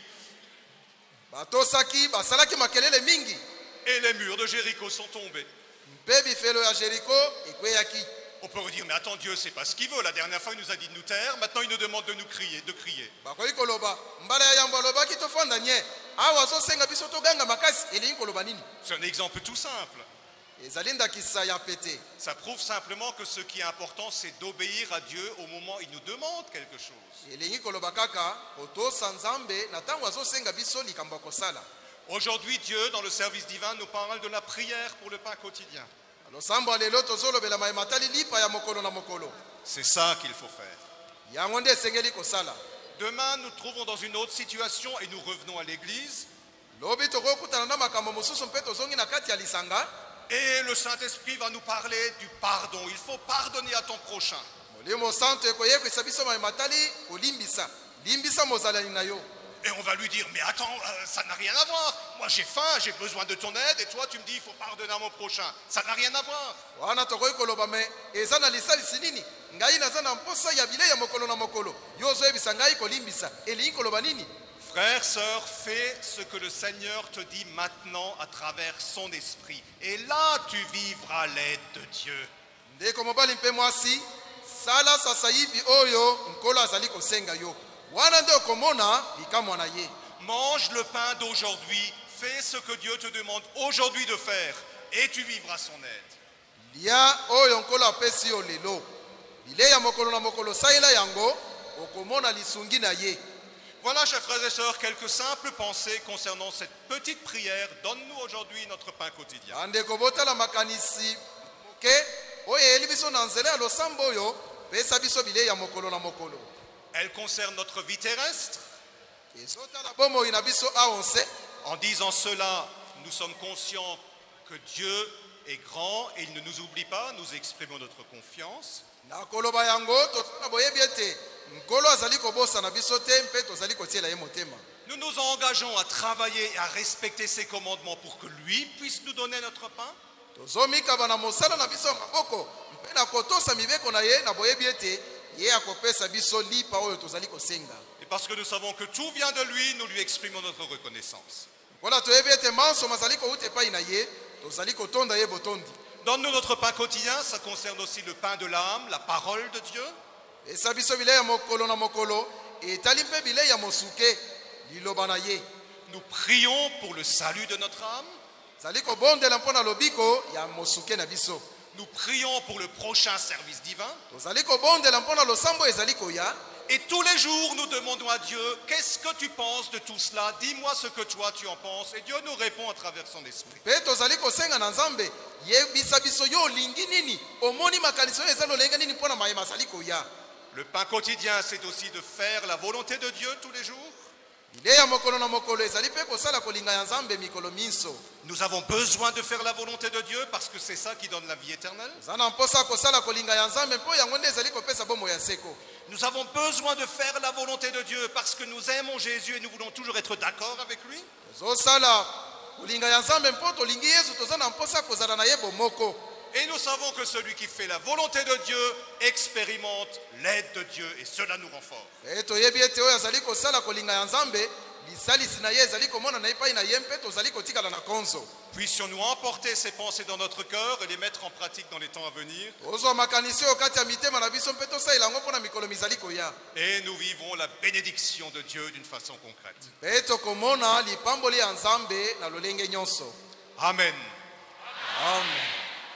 Batosaki basalaki makelele mingi. Et les murs de Jéricho sont tombés. Mpe bifelo ya Jéricho ekweyaki. On peut dire, mais attends, Dieu, c'est pas ce qu'il veut. La dernière fois, il nous a dit de nous taire. Maintenant, il nous demande de nous crier, de crier. Bakoki koloba, mbala ya yambo alobaki tofanda nye. Awa azosenga biso toganga makasi, elingi koloba nini? C'est un exemple tout simple. Ezali ndakisa ya pete. Ça prouve simplement que ce qui est important, c'est d'obéir à Dieu au moment où il nous demande quelque chose. Elingi koloba kaka, otosa nzambe na tango azosenga biso likambo kosala. Aujourd'hui, Dieu, dans le service divin, nous parle de la prière pour le pain quotidien. Losambo lelo tozolobela mai matali lipa ya mokolo na mokolo. C'est ça qu'il faut faire. Yango nde esengeli kosala. Demain, nous nous trouvons dans une autre situation et nous revenons à l'église. Lobi tokokutana na makambo mosusu mpe tozongi na kati ya lisanga. Et le Saint-Esprit va nous parler du pardon. Il faut pardonner à ton prochain. Molimo santo ekoyebisa biso mai matali kolimbisa. Limbisa mozalani na yo. Et on va lui dire, mais attends, euh, ça n'a rien à voir. Moi j'ai faim, j'ai besoin de ton aide. Et toi tu me dis, il faut pardonner à mon prochain. Ça n'a rien à voir. Wana tokoyi koloba me ezana lisalisi nini? Ngai naza na mposa ya bile ya mokolo na mokolo. Yo ozoyebisa ngai kolimbisa. Elingi koloba nini? Frère, sœur, fais ce que le Seigneur te dit maintenant à travers son esprit. Et là tu vivras l'aide de Dieu. Ndeko mobali mpe mwasi, sala sasa hivi oyo nkolo azali kosenga yo. Mange le pain d'aujourd'hui, fais ce que Dieu te demande aujourd'hui de faire, et tu vivras son aide. Voilà, chers frères et sœurs, quelques simples pensées concernant cette petite prière. Donne-nous aujourd'hui notre pain quotidien. Elle concerne notre vie terrestre. En disant cela, nous sommes conscients que Dieu est grand et il ne nous oublie pas. Nous exprimons notre confiance. Nous nous engageons à travailler et à respecter ses commandements pour que lui puisse nous donner notre pain. Et parce que nous savons que tout vient de lui, nous lui exprimons notre reconnaissance. Donne-nous notre pain quotidien, ça concerne aussi le pain de l'âme, la parole de Dieu. Nous prions pour le salut de notre âme. Nous prions pour le prochain service divin. Et tous les jours, nous demandons à Dieu, qu'est-ce que tu penses de tout cela? Dis-moi ce que toi tu en penses. Et Dieu nous répond à travers son esprit. Le pain quotidien, c'est aussi de faire la volonté de Dieu tous les jours. Nous avons besoin de faire la volonté de Dieu parce que c'est ça qui donne la vie éternelle. Nous avons besoin de faire la volonté de Dieu parce que nous aimons Jésus et nous voulons toujours être d'accord avec lui. kolinga ya nzambe mpo tolingi yesu toza na mposa kozala na ye bomoko. Et nous savons que celui qui fait la volonté de Dieu expérimente l'aide de Dieu et cela nous rend forts. E toyebi ete oyo azali kosala kolinga ya nzambe lisalisi na ye ezali komona na epai na ye mpe tozali kotikala na konzo. Puissions-nous emporter ces pensées dans notre cœur et les mettre en pratique dans les temps à venir. Ozwa makanisi oyo kati ya mitema na biso mpe tosalela yango mpo na mikolo mizali koya. Et nous vivrons la bénédiction de Dieu d'une façon concrète. Mpe tokomona lipamboli ya nzambe na lolenge nyonso. Amen. Amen.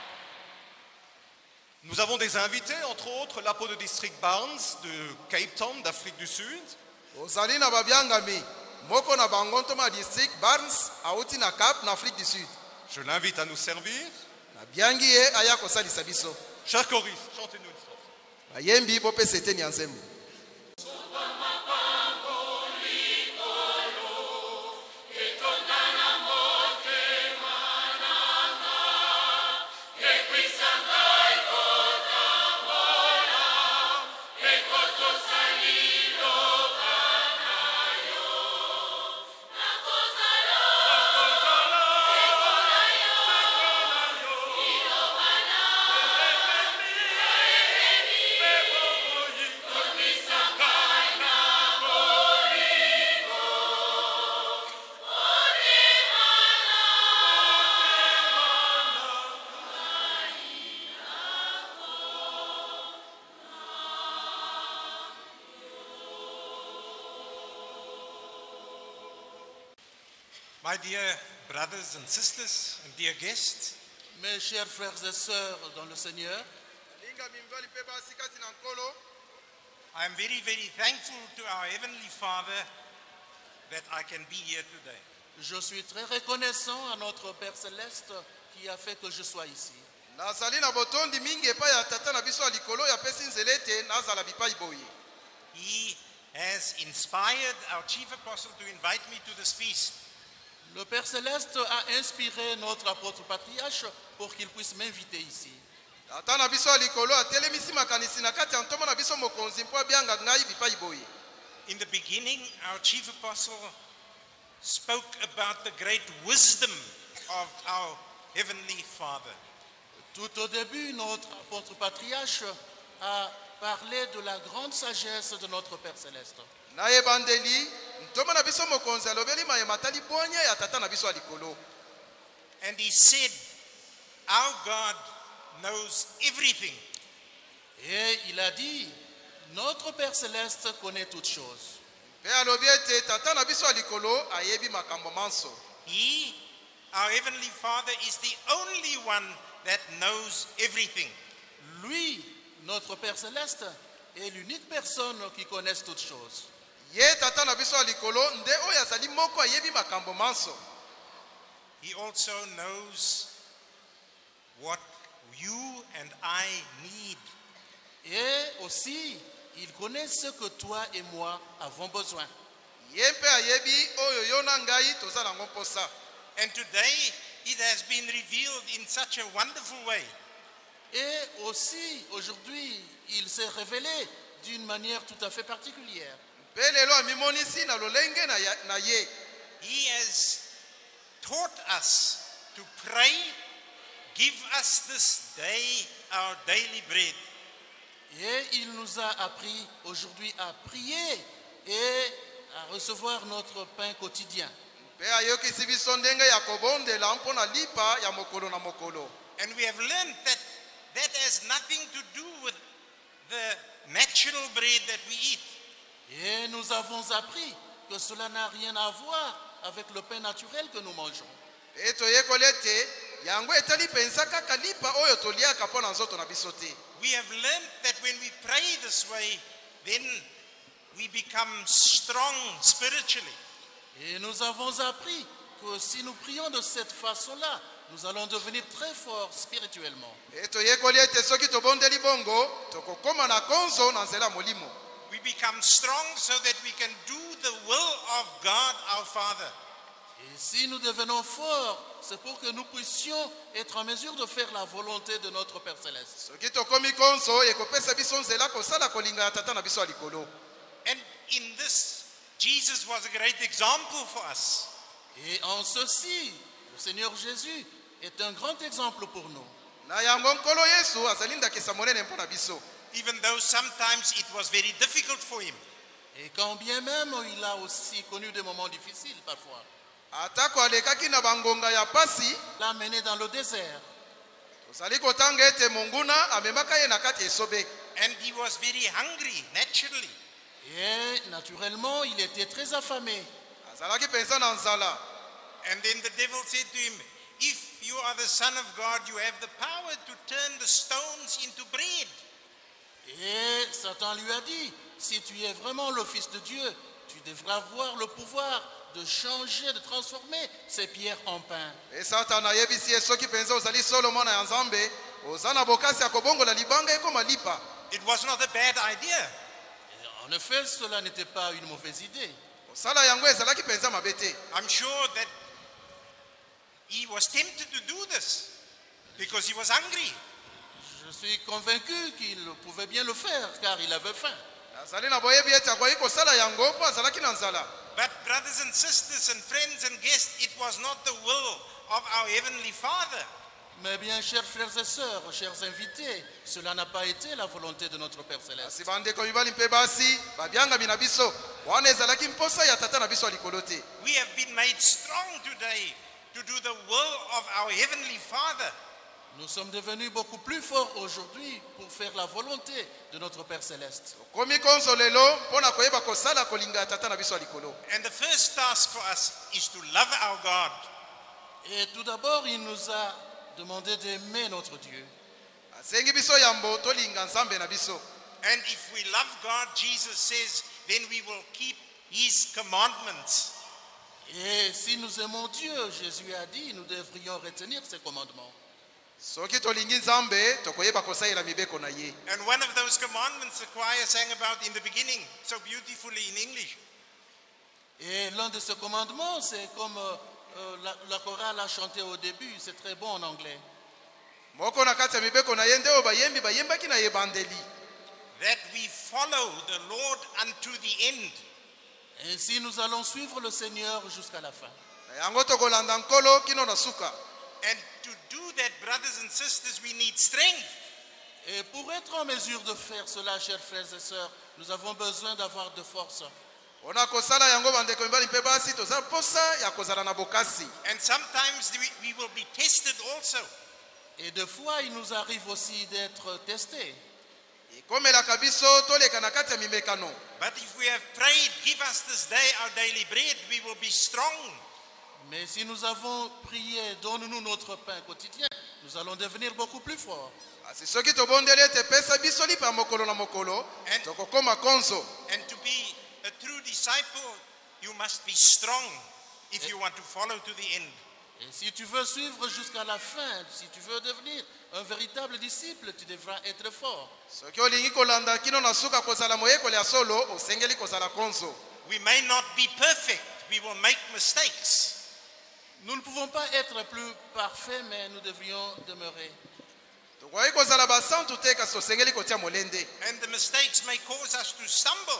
Nous avons des invités, entre autres l'apôtre de district Barnes de Cape Town, d'Afrique du Sud. Ozali na babiangami moko na bango ntoma district Barnes auti na Cape na Afrique du Sud. Je l'invite à nous servir. Na biangi ye aya kosalisa biso. Chers choristes, chantez-nous une chanson. Bayembi bopesa eteni ya nzembo. My dear brothers and sisters and dear guests, mes chers frères et sœurs dans le Seigneur, I am very, very thankful to our Heavenly Father that I can be here today. je suis très reconnaissant à notre Père Céleste qui a fait que je sois ici. Nazali na botondi mingi epai ya tata na biso ya likolo ya pesi nzela ete nazala bipai boye. He has inspired our chief apostle to invite me to this feast. Le Père Céleste a inspiré notre apôtre patriarche pour qu'il puisse m'inviter ici. Tata na biso ya likolo atelemisi makanisi na kati ya ntoma na biso mokonzi mpo abianga ngai bipai boye. In the beginning, our chief apostle spoke about the great wisdom of our Heavenly Father. Tout au début, notre apôtre patriarche a parlé de la grande sagesse de notre Père Céleste. Na ebandeli ntoma na biso mokonzi alobeli mayema tali bonya ya tata na biso ya likolo. And he said, our God knows everything. Et il a dit, notre Père Céleste connaît toutes choses. Pe alobi ete tata na biso ya likolo ayebi makambo manso. He, our Heavenly Father, is the only one that knows everything. Lui, notre Père Céleste, est l'unique personne qui connaisse toutes choses. Ye tata na biso ya likolo nde oyo azali moko ayebi makambo manso. He also knows what you and I need. Et aussi, il connaît ce que toi et moi avons besoin. Ye mpe ayebi oyo yo na ngai toza nango mposa. And today, it has been revealed in such a wonderful way. Et aussi, aujourd'hui, il s'est révélé d'une manière tout à fait particulière. Pe lelo amimonisi na lolenge na ya- na ye. He has taught us to pray, give us this day our daily bread. Et il nous a appris aujourd'hui à prier et à recevoir notre pain quotidien. Pe ayokisi biso ndenge ya kobondela mpo na lipa ya mokolo na mokolo. And we have learned that that has nothing to do with the natural bread that we eat. Et nous avons appris que cela n'a rien à voir avec le pain naturel que nous mangeons. Pe toyekoli ete yango etali penza kaka lipa oyo toliaka mpo na nzoto na biso te. We have learned that when we pray this way, then we become strong spiritually. Et nous avons appris que si nous prions de cette façon-là, nous allons devenir très forts spirituellement. Pe toyekoli ete soki tobondeli bongo tokokoma na konzo na nzela molimo. We become strong so that we can do the will of God our Father. Et si nous devenons forts, c'est pour que nous puissions être en mesure de faire la volonté de notre Père Céleste. Soki tokomi konzo ekopesa biso nzela kosala kolinga ya tata na biso ya likolo. And in this, Jesus was a great example for us. Et en ceci, le Seigneur Jésus est un grand exemple pour nous. na yango nkolo yesu azali ndakisa monene mpo na biso. even though sometimes it was very difficult for him. Et quand bien même il a aussi connu des moments difficiles parfois. atako alekaki na bangonga ya pasi, L'a mené dans le désert. tozali kotanga ete monguna amemaka ye na kati ya esobe. And he was very hungry, naturally. Et naturellement, il était très affamé. azalaki mpenza na nzala. And then the devil said to him, if you are the Son of God, you have the power to turn the stones into bread. Et Satan lui a dit, si tu es vraiment le Fils de Dieu, tu devras avoir le pouvoir de changer, de transformer ces pierres en pain. e satana ayebisi ye soki mpenza ozali solo mwana ya nzambe oza na bokasi ya kobongola libanga ekoma lipa. It was not a bad idea. Et en effet, cela n'était pas une mauvaise idée. kosala yango ezalaki mpenza mabe te. I'm sure that he was tempted to do this because he was hungry. Je suis convaincu qu'il pouvait bien le faire car il avait faim. azali na boyebi ete akoki kosala yango mpo azalaki na nzala. But brothers and sisters and friends and guests, it was not the will of our Heavenly Father. Mais bien, chers frères et sœurs, chers invités, cela n'a pas été la volonté de notre Père Céleste. kasi bandeko mibali mpe basi babyangami na biso wana ezalaki mposa ya tata na biso ya likolo te. We have been made strong today to do the will of our Heavenly Father. Nous sommes devenus beaucoup plus forts aujourd'hui pour faire la volonté de notre Père Céleste. komi konzo lelo mpo na koyeba kosala kolinga ya tata na biso ya likolo. And the first task for us is to love our God. Et tout d'abord, il nous a demandé d'aimer notre Dieu. asengi biso yambo tolinga nzambe na biso. And if we love God, Jesus says, then we will keep His commandments. Et si nous aimons Dieu, Jésus a dit, nous devrions retenir ses commandements. soki tolingi nzambe tokoyeba kosalela mibeko na ye. And one of those commandments the choir sang about in the beginning, so beautifully in English. Et l'un de ces commandements, c'est comme euh, euh, la, la chorale a chanté au début, c'est très bon en anglais. moko na kati ya mibeko na ye nde oyo bayembi bayembaki na ebandeli. That we follow the Lord unto the end. Ainsi, nous allons suivre le Seigneur jusqu'à la fin. na yango tokolanda nkolo kino na suka. And to do that, brothers and sisters, we need strength. Et pour être en mesure de faire cela, chers frères et sœurs, nous avons besoin d'avoir de force. mpona kosala yango bandeko mibali mpe basi toza mposa ya kozala na bokasi. And sometimes we, we will be tested also. Et des fois, il nous arrive aussi d'être testés. ekomelaka biso toleka na kati ya mimekano. But if we have prayed, give us this day our daily bread, we will be strong. Mais si nous avons prié, donne-nous notre pain quotidien, nous allons devenir beaucoup plus forts. kasi soki tobondeli ete pesa biso lipa ya mokolo na mokolo And- tokokoma konzo. And to be a true disciple, you must be strong if you want to follow to the end. Et si tu veux suivre jusqu'à la fin, si tu veux devenir un véritable disciple, tu devras être fort. soki olingi kolanda kino na suka kozala moyekoli ya solo osengeli kozala konzo. We may not be perfect, we will make mistakes. Nous ne pouvons pas être plus parfaits, mais nous devrions demeurer. tokoki kozala basantu te kasi osengeli kotia molende. And the mistakes may cause us to stumble.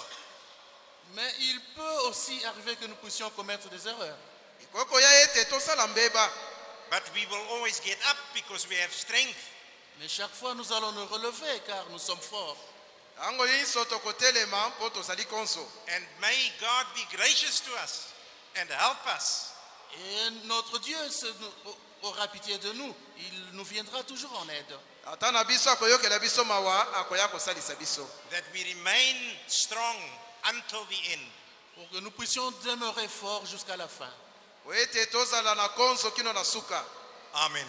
Mais il peut aussi arriver que nous puissions commettre des erreurs. ekoki koya ete tosala mbeba. But we will always get up because we have strength. Mais chaque fois, nous allons nous relever car nous sommes forts. ntango nyonso tokotelema mpo tozali konzo. And may God be gracious to us and help us. Et notre Dieu se- nous- aura pitié de nous. Il nous viendra toujours en aide. ata na biso akoyokela biso mawa akoya kosalisa biso. That we remain strong until the end. Pour que nous puissions demeurer forts jusqu'à la fin. po ete tozala na konzo kino na suka. Amen.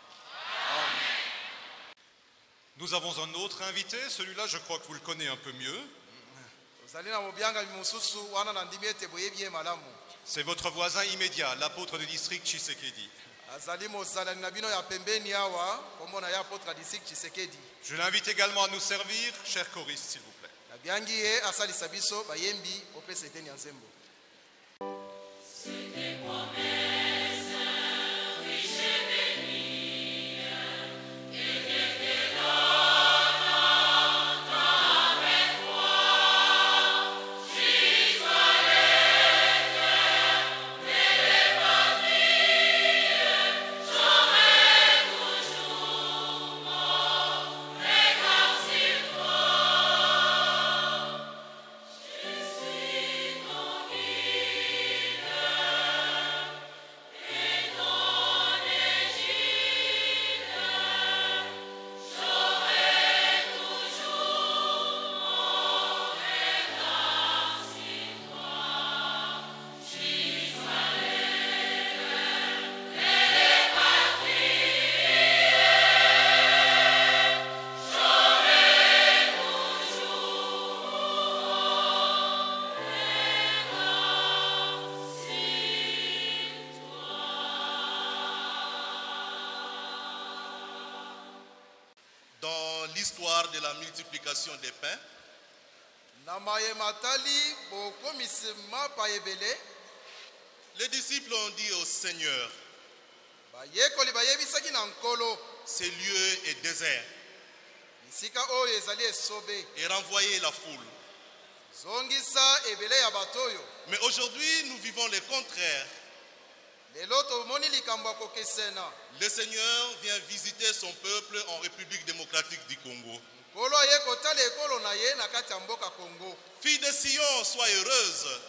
Nous avons un autre invité, celui-là je crois que vous le connaissez un peu mieux. tozali na mobiangami mosusu wana na ndimi ete boyebi ye malamu. C'est votre voisin immédiat, l'apôtre du district Tshisekedi. azali mozalani na bino ya pembeni awa kombo na ye apôtre district Tshisekedi. Je l'invite également à nous servir, cher choriste s'il vous plaît. nabiangi ye asalisa biso bayembi opesa eteni ya nzembo. Israël, l'histoire de la multiplication des pains. na mayema tali bokomisi mapa ebele. Les disciples ont dit au Seigneur, bayekoli bayebisaki na nkolo ce lieu est désert, bisika oyo ezali esobe et renvoyer la foule. zongisa ebele ya bato oyo. Mais aujourd'hui, nous vivons le contraire. lelo tomoni likambo ya kokesena. Le Seigneur vient visiter son peuple en République démocratique du Congo. nkolo aye kotala ekolo na ye na kati ya mboka Kongo. Fille de Sion, sois heureuse,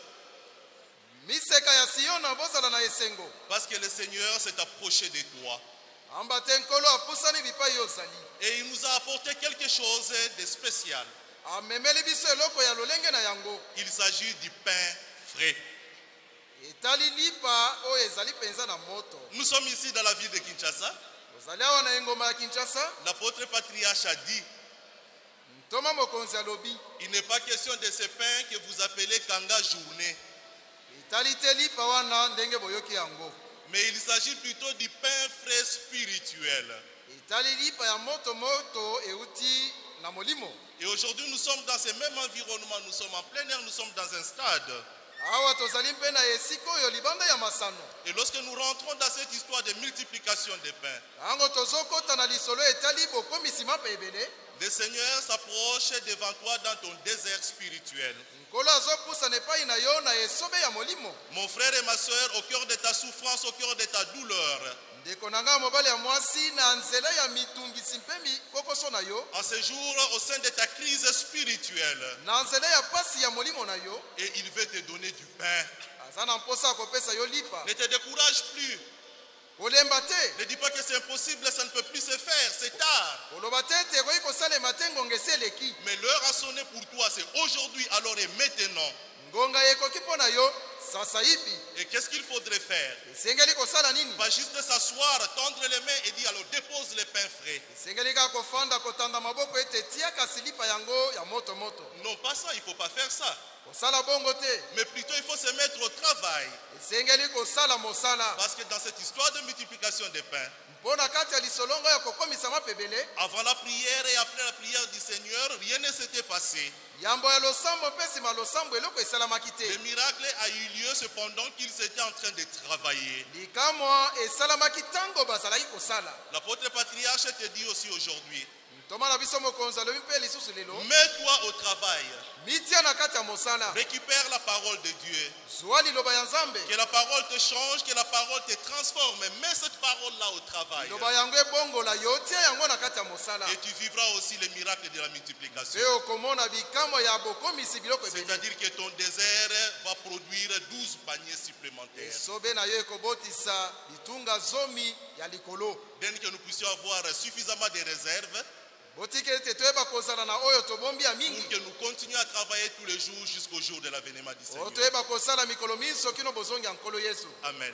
miseka ya Siona bozala na esengo. parce que le Seigneur s'est approché de toi. amba te nkolo apusani bipai yo ozali. Et il nous a apporté quelque chose de spécial. amemeli biso eloko ya lolenge na yango. Il s'agit du pain frais. etali lipa oyo ezali penza na moto. Nous sommes ici dans la ville de Kinshasa. ozali awa na engoma ya Kinshasa. L'apôtre patriarche a dit, ntoma mokonzi alobi il n'est pas question de ce pain que vous appelez kanga journée, etali te lipa wana ndenge boyoki yango. mais il s'agit plutôt du pain frais spirituel. etali lipa ya moto moto euti na molimo. Et aujourd'hui, nous sommes dans ce même environnement, nous sommes en plein air, nous sommes dans un stade. awa tozali mpe na esika oyo libanda ya masano. Et lorsque nous rentrons dans cette histoire de multiplication des pains, yango tozokota na lisolo etali bokomisi mapa ebele. le Seigneur s'approche devant toi dans ton désert spirituel. nkolo azopusana epai na yo na esobe ya molimo. Mon frère et ma soeur, au cœur de ta souffrance, au cœur de ta douleur, ndeko na ngai mobali ya mwasi na nzela ya mitungisi mpe mikokoso na yo. en ce jour, au sein de ta crise spirituelle, na nzela ya pasi ya molimo na yo. et il veut te donner du pain. aza na mposa ya kopesa yo lipa. Ne te décourage plus. kolemba te. Ne dis pas que c'est impossible, ça ne peut plus se faire, c'est tard. koloba te ete ekoki kosalema te ngonga esi eleki. Mais l'heure a sonné pour toi, c'est aujourd'hui, alors et maintenant. ngonga ekoki mpo na yo sasa hivi. Et qu'est-ce qu'il faudrait faire? esengeli kosala nini? Pas juste s'asseoir, tendre les mains et dire alors dépose les pains frais. esengeli kaka kofanda kotanda maboko ete tia kasi lipa yango ya moto moto. Non, pas ça, il ne faut pas faire ça. kosala bongo te. Mais plutôt il faut se mettre au travail. esengeli kosala mosala. Parce que dans cette histoire de multiplication des pains, mpo na kati ya lisolongo ya kokomisa mapa ebele. avant la prière et après la prière du Seigneur, rien ne s'était passé. yambo ya losambo mpe nsima losambo eloko esalamaki te. Le miracle a eu lieu cependant qu'ils étaient en train de travailler. likamwa esalamaki ntango bazalaki kosala. L'apôtre patriarche te dit aussi aujourd'hui, ntoma na biso mokonzi alobi mpe lisusu lelo. mets-toi au travail. mitia na kati ya mosala. Récupère la parole de Dieu. zwa liloba ya nzambe. Que la parole te change, que la parole te transforme. Mets cette parole-là au travail. liloba yango ebongola yo tia yango na kati ya mosala. Et tu vivras aussi le miracle de la multiplication. mpe okomona bikamwa ya bokomisi biloko ebele. C'est-à-dire que ton désert va produire douze paniers supplémentaires. esobe na yo ekobotisa bitunga zomi ya likolo. Bien que nous puissions avoir suffisamment de réserves botika ete toyeba kozala na oyo tobombi ya pour mingi. que nous continuions à travailler tous les jours jusqu'au jour de l'avènement du oyo Seigneur. toyeba kosala mikolo mingi soki no bozongi ya nkolo yesu. Amen.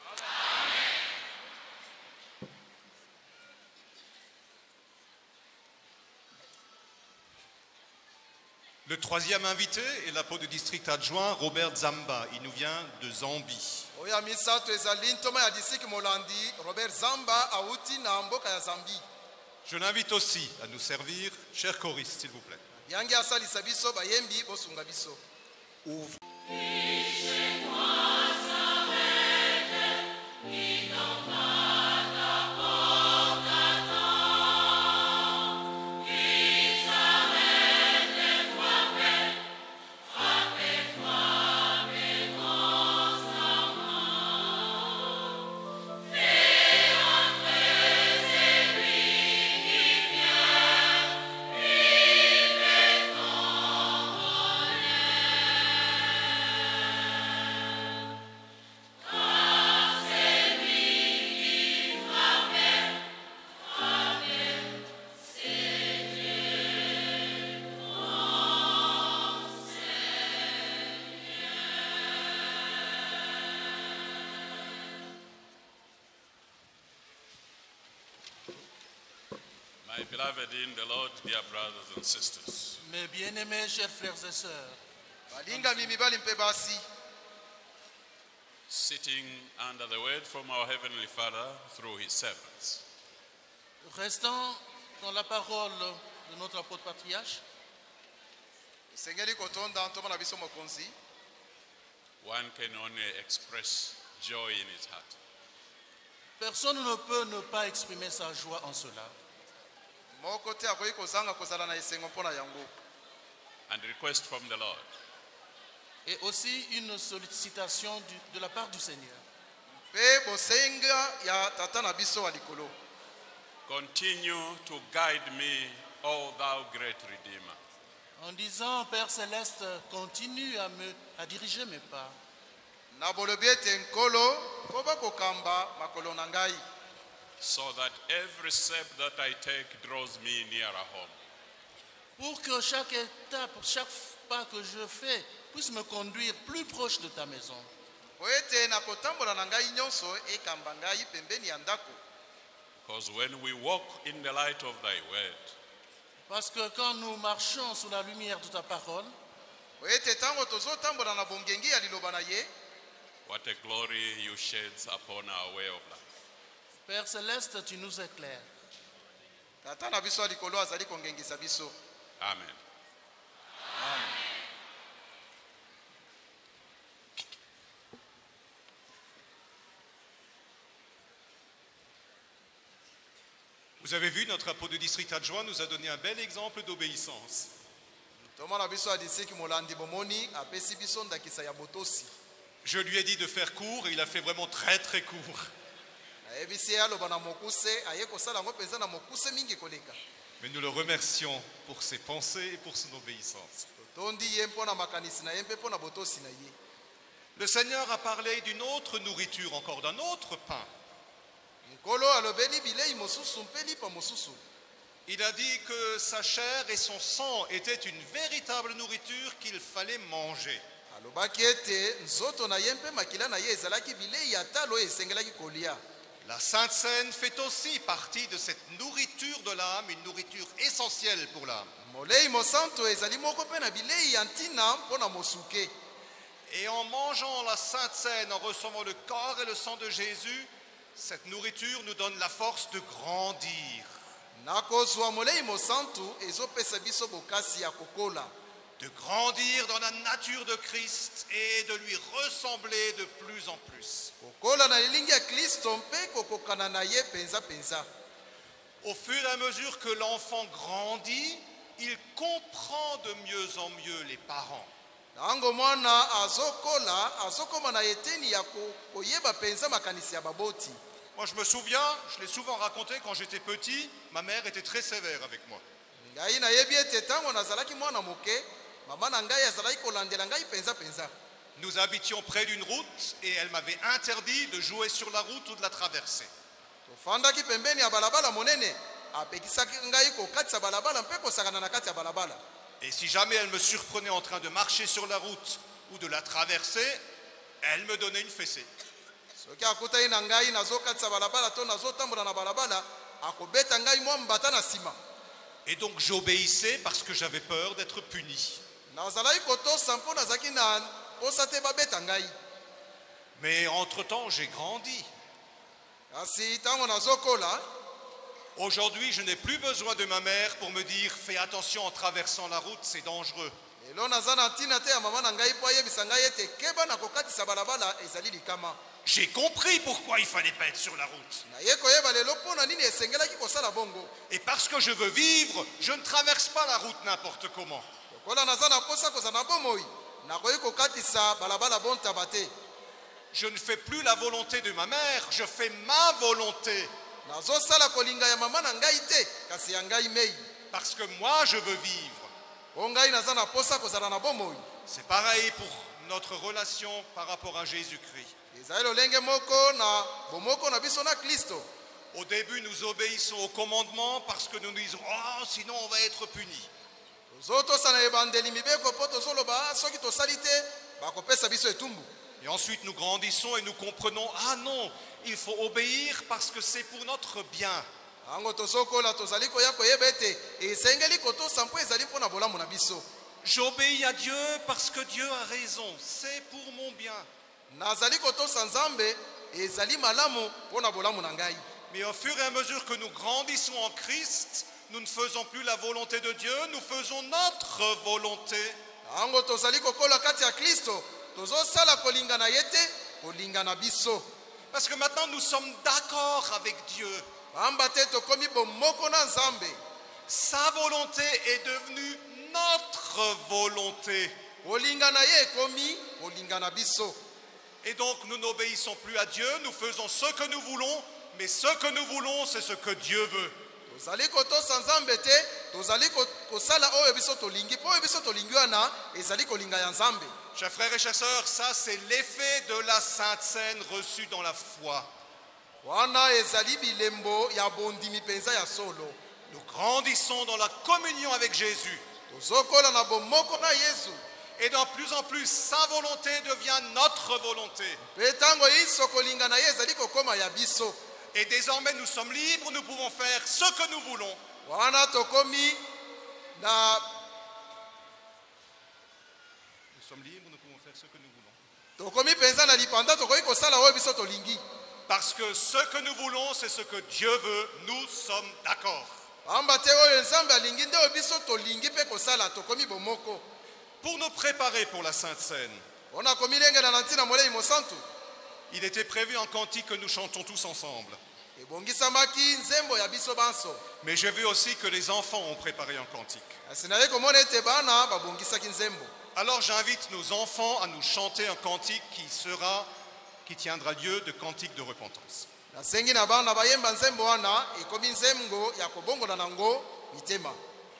Le troisième invité est l'apôtre du district adjoint Robert Zamba. Il nous vient de Zambie. oyo ya misato ezali ntoma ya disiki molandi Robert Zamba auti na mboka ya Zambie. Je l'invite aussi à nous servir. Chers choristes, s'il vous plaît. yangi asalisa biso bayembi bosunga biso. My beloved in the Lord, dear brothers and sisters, Mes bien-aimés, chers frères et sœurs, balingami mibali mpe basi. sitting under the word from our Heavenly Father through his servants, restant dans la parole de notre apôtre patriarche. esengeli kotonda ntoma na biso mokonzi. One can only express joy in his heart. Personne ne peut ne pas exprimer sa joie en cela. moko te akoki kozanga kozala na esengo mpo na yango. And request from the Lord. Et aussi une sollicitation du- de la part du Seigneur. mpe bosenga ya tata na biso wa likolo. Continue to guide me, O thou great Redeemer. En disant, Père Céleste, continue à, me, à diriger mes pas. na bolobi ete nkolo koba kokamba makolo na ngai, So that every step that I take draws me nearer home. Pour que chaque étape, chaque pas que je fais puisse me conduire plus proche de ta maison. po ete na kotambola na ngai nyonso ekamba ngai pembeni ya ndako. Because when we walk in the light of thy word, Parce que quand nous marchons sous la lumière de ta parole, po ete ntango tozotambola na bongengi ya liloba na ye, what a glory you sheds upon our way of life. Père Céleste, tu nous éclaires. tata na biso ya likolo azali kongengisa biso. Amen. Vous avez vu, notre apôtre de district adjoint nous a donné un bel exemple d'obéissance. tomona biso ya disiki molandi bomoni apesi biso ndakisa ya botosi. Je lui ai dit de faire court et il a fait vraiment très très court. ayebisi ye aloba na mokuse aye kosala yango mpenza na mokuse mingi koleka. Mais nous le remercions pour ses pensées et pour son obéissance. totondi ye mpo na makanisi na ye mpe mpo na botosi na ye. Le Seigneur a parlé d'une autre nourriture, encore d'un autre pain. nkolo alobeli bilei mosusu mpe lipa mosusu. Il a dit que sa chair et son sang étaient une véritable nourriture qu'il fallait manger. alobaki ete nzoto na ye mpe makila na ye ezalaki bilei ya talo oyo esengelaki kolia. La Sainte Seine fait aussi partie de cette nourriture de l'âme, une nourriture essentielle pour l'âme. molei mosanto ezali moko mpe na bilei ya ntina mpo na mosuke. Et en mangeant la Sainte Seine, en recevant le corps et le sang de Jésus, cette nourriture nous donne la force de grandir, na kozwa molei mosantu ezopesa biso bokasi ya kokola. de grandir dans la nature de Christ et de lui ressembler de plus en plus. kokola na lilingi ya kristo mpe kokokana na ye penza penza. Au fur et à mesure que l'enfant grandit, il comprend de mieux en mieux les parents. ntango mwana azokola azokoma na eteni ya ko- koyeba penza makanisi ya baboti. Moi, je me souviens, je l'ai souvent raconté, quand j'étais petit, ma mère était très sévère avec moi. ngai nayebi ete ntango nazalaki mwana moke mama na ngai azalaki kolandela ngai penza penza. Nous habitions près d'une route et elle m'avait interdit de jouer sur la route ou de la traverser. tofandaki pembeni ya balabala monene apekisaki ngai kokatisa balabala mpe kosakana na kati ya balabala. Et si jamais elle me surprenait en train de marcher sur la route ou de la traverser, elle me donnait une fessée. soki akutani na ngai nazokatisa balabala to nazotambola na balabala akobeta ngai mwa mbata na nsima. Et donc j'obéissais parce que j'avais peur d'être puni. nazalaki kotosa mpo nazalaki na posa te babeta ngai. Mais entre-temps, j'ai grandi. kasi ntango nazokola Aujourd'hui, je n'ai plus besoin de ma mère pour me dire « Fais attention en traversant la route, c'est dangereux ». lelo naza na ntina te ya mama na ngai mpo ayebisa ngai ete keba na kokatisa balabala ezali likama. J'ai compris pourquoi il fallait pas être sur la route. naye koyeba lelo mpo na nini esengelaki kosala bongo. Et parce que je veux vivre, je ne traverse pas la route n'importe comment. lokola naza na posa kozala na bomoi nakoki kokatisa balabala bontaba te. Je ne fais plus la volonté de ma mère, je fais ma volonté. nazosala kolinga ya mama na ngai te kasi ya ngai mei. Parce que moi, je veux vivre. mpo ngai naza na posa kozala na bomoi. C'est pareil pour notre relation par rapport à Jésus-Christ. ezali lolenge moko na bomoko na biso na kristo. Au début, nous obéissons au commandement parce que nous nous disons « Oh, sinon on va être punis ». tozotosa na ebandeli mibeko mpo tozoloba "Ah, soki tosali te bakopesa biso etumbu". Et ensuite, nous grandissons et nous comprenons « Ah non, il faut obéir parce que c'est pour notre bien ». ntango tozokola tozali koya koyeba ete esengeli kotosa mpo ezali mpo na bolamu na biso. J'obéis à Dieu parce que Dieu a raison, c'est pour mon bien. nazali kotosa nzambe ezali malamu mpo na bolamu na ngai. Mais au fur et à mesure que nous grandissons en Christ, nous ne faisons plus la volonté de Dieu, nous faisons notre volonté. Tango tozali kokola kati ya Kristo, tozosala kolingana yete, kolingana biso. Parce que maintenant nous sommes d'accord avec Dieu. Pamba te tokomi bomoko na Nzambe. Sa volonté est devenue notre volonté. Kolingana ye ekomi kolingana biso. Et donc nous n'obéissons plus à Dieu, nous faisons ce que nous voulons, mais ce que nous voulons, c'est ce que Dieu veut. Tozali kotosa Nzambe te, tozali kosala oyo biso tolingi, po oyo biso tolingi wana ezali kolinga ya Nzambe. Chers frères et chers sœurs, ça c'est l'effet de la Sainte Seine reçue dans la foi. Wana ezali bilembo ya bondimi penza ya solo. Nous grandissons dans la communion avec Jésus. Tozokola na bomoko na Yesu. Et de plus en plus, sa volonté devient notre volonté. Pe tango iso kolingana ye ezali kokoma ya biso. Et désormais, nous sommes libres, nous pouvons faire ce que nous voulons. Wana tokomi na Nous sommes libres, nous pouvons faire ce que nous voulons. tokomi penza na lipanda tokoki kosala oyo biso tolingi. Parce que ce que nous voulons, c'est ce que Dieu veut. Nous sommes d'accord. Pamba te oyo Nzambe alingi nde oyo biso tolingi pe kosala tokomi bomoko. Pour nous préparer pour la Sainte Seine, Ona komi lenge na ntina molei mosantu. il était prévu en cantique que nous chantons tous ensemble. Ebongisamaki nzembo ya biso banso. Mais j'ai vu aussi que les enfants ont préparé un cantique. Asinaye komona ete bana babongisaki nzembo. Alors j'invite nos enfants à nous chanter un cantique qui sera, qui tiendra lieu de cantique de repentance. Nasengi na bana bayemba nzembo wana ekomi nzembo ya kobongola nango mitema.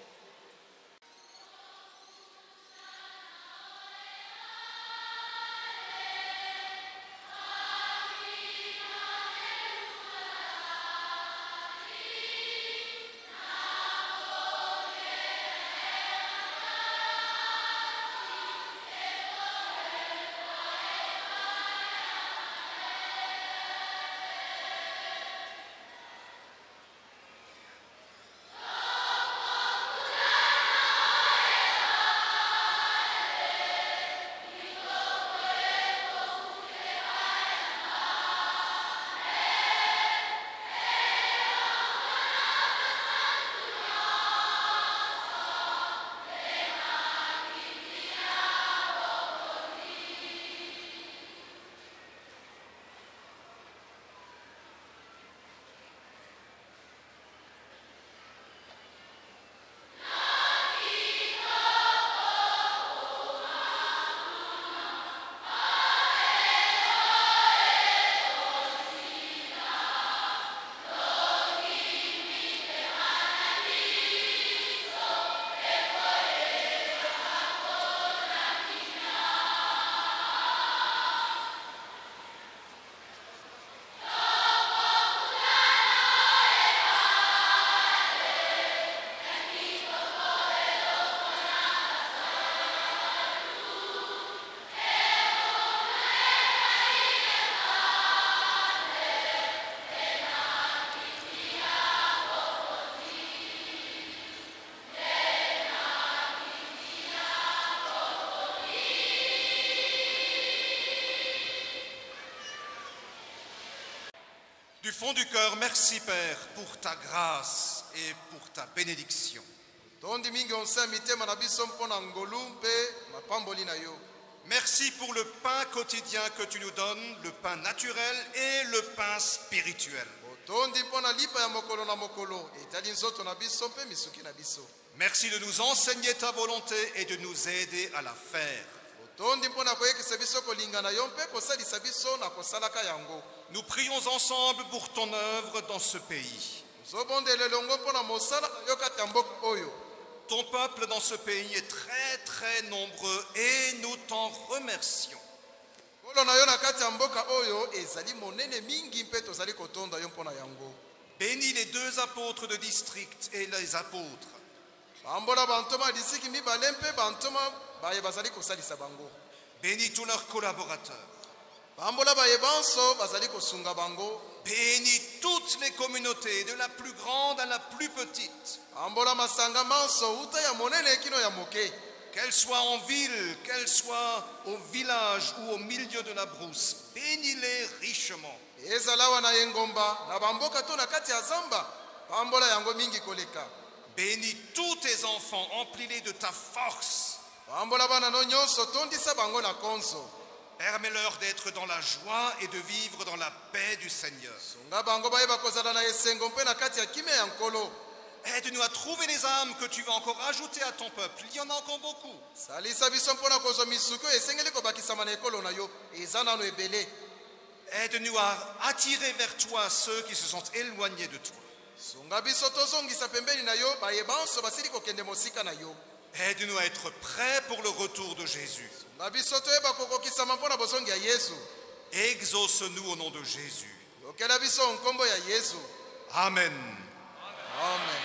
Du fond du cœur, merci Père pour ta grâce et pour ta bénédiction. Tondi mingi onse mitema na biso mpona ngolu mpe mapamboli na yo. Merci pour le pain quotidien que tu nous donnes, le pain naturel et le pain spirituel. Tondi mpona lipa ya mokolo na mokolo etali nzoto na biso mpe misuki na biso. Merci de nous enseigner ta volonté et de nous aider à la faire. Tondi mpona koyekisa biso kolingana yo mpe kosalisa biso na kosalaka yango. Nous prions ensemble pour ton œuvre dans ce pays. Zobondele longo mpona mosala yo kati ya mboka oyo. Ton peuple dans ce pays est très très nombreux et nous t'en remercions. Kolo na yo na kati ya mboka oyo ezali monene mingi mpe tozali kotonda yo mpona yango. Bénis les deux apôtres de district et les apôtres. Bambola bantoma disiki mibale mpe bantoma baye bazali kosalisa bango. Bénis tous leurs collaborateurs. Bambola baye banso bazali kosunga bango. Bénis toutes les communautés, de la plus grande à la plus petite. Bambola masanga manso uta ya monene kino ya moke. Qu'elles soient en ville, qu'elles soient au village ou au milieu de la brousse, bénis-les richement. Ezala wana yengomba na bamboka to na kati ya zamba. Bambola yango mingi koleka. Bénis tous tes enfants, emplis-les de ta force. pambola bana no nyonso tondisa bango na konzo. Permets-leur d'être dans la joie et de vivre dans la paix du Seigneur. Sunga bango bayeba kozala na esengo mpe na kati ya kimia ya nkolo. Aide-nous à trouver les âmes que tu vas encore ajouter à ton peuple. Il y en a encore beaucoup. Salisa biso mpona kozwa misuki oyo esengeli kobakisama na ekolo na yo eza nano ebele. Aide-nous à attirer vers toi ceux qui se sont éloignés de toi. Sunga biso tozongisa pembeni na yo bayeba onso basili kokende mosika na yo. Aide-nous à être prêts pour le retour de Jésus. Sunga biso toyeba kokokisama mpona bozongi ya Yesu. Exauce-nous au nom de Jésus. Yokela biso nkombo ya Yesu. Amen. Amen.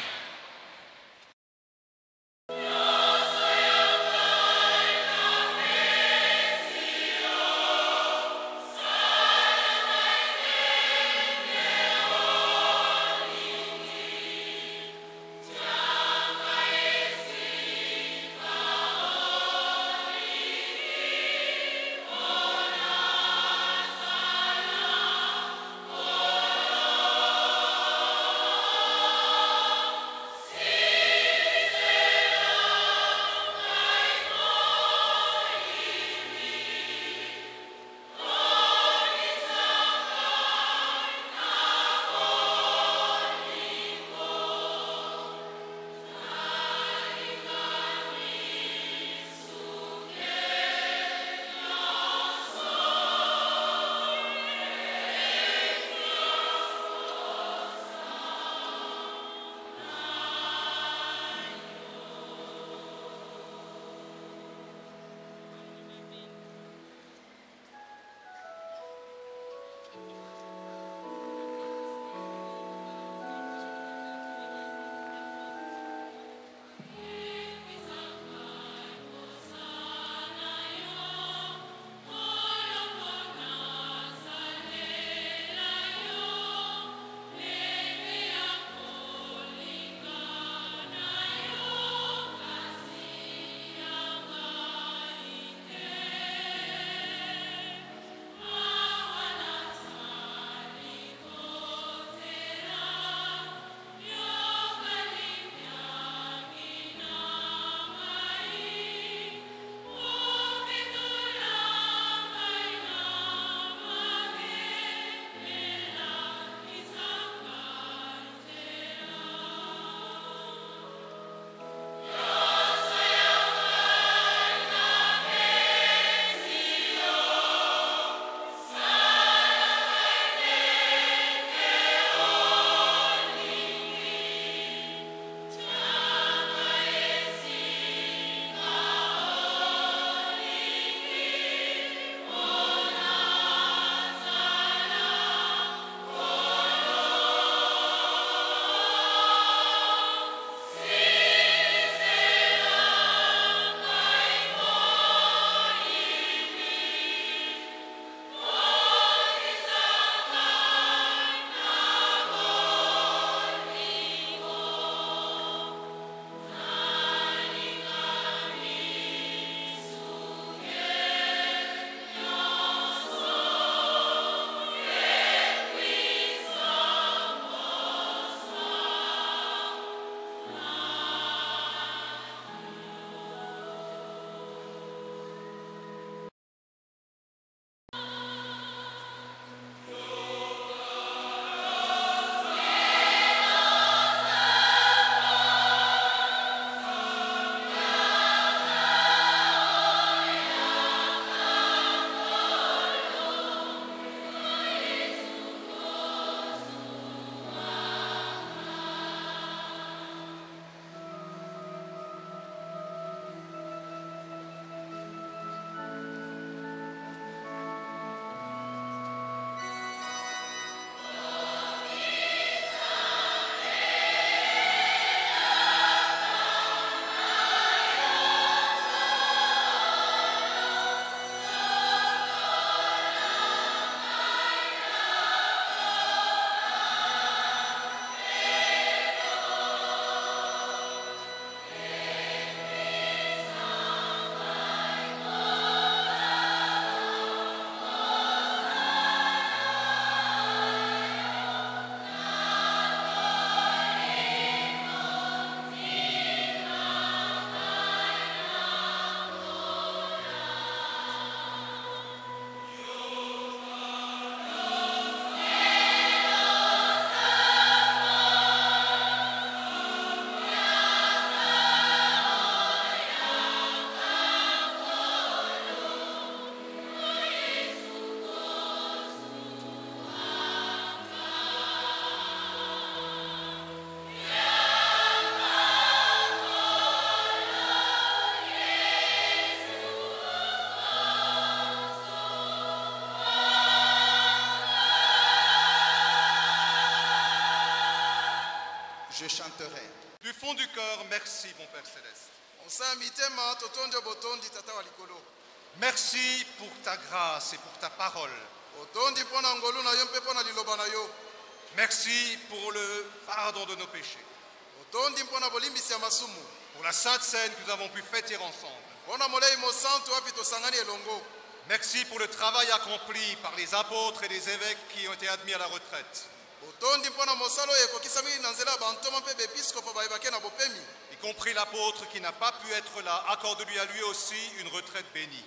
je chanterai. Du fond du cœur, merci, mon Père Céleste. Osa mitema totondi botondi tata wa likolo. Merci pour ta grâce et pour ta parole. Otondi pona ngolu na yo mpe pona liloba na yo. Merci pour le pardon de nos péchés. Otondi pona bolimbisi ya masumu. Pour la sainte scène que nous avons pu fêter ensemble. Pona molei mo santo wapi tosangani elongo. Merci pour le travail accompli par les apôtres et les évêques qui ont été admis à la retraite. Otondi pona mosalo ekokisami na nzela bantoma mpe bepiskopo bayebake na bopemi. Y compris l'apôtre qui n'a pas pu être là, accorde-lui à lui aussi une retraite bénie.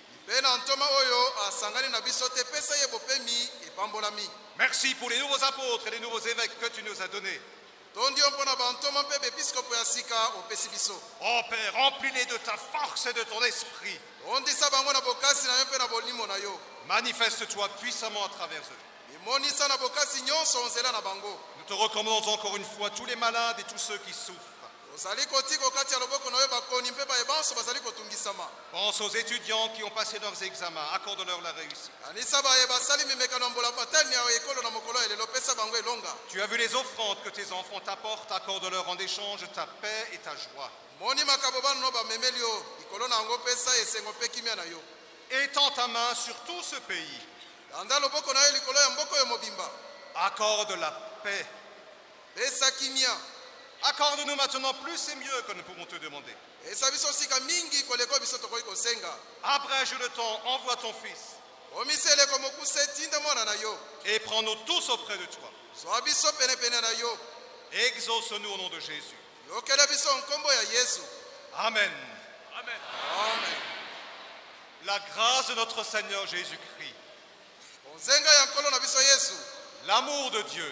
Merci pour les nouveaux apôtres et les nouveaux évêques que tu nous as donnés. Oh Père, remplis-les de ta force et de ton esprit. Manifeste-toi puissamment à travers eux. Nous te recommandons encore une fois tous les malades et tous ceux qui souffrent. Pense aux étudiants qui ont passé leurs examens, accorde-leur la réussite. Tu as vu les offrandes que tes enfants t'apportent, accorde-leur en échange ta paix et ta joie. Étends ta main sur tout ce pays. Accorde la paix. Accorde-nous maintenant plus et mieux que nous pouvons te demander. Abrège le temps, envoie ton Fils. Et prends-nous tous auprès de toi. Exauce-nous au nom de Jésus. Amen. Amen. Amen. La grâce de notre Seigneur Jésus-Christ, l'amour de Dieu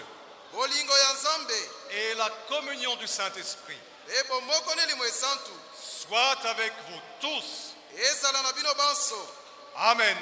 et la communion du Saint-Esprit soit avec vous tous. Amen.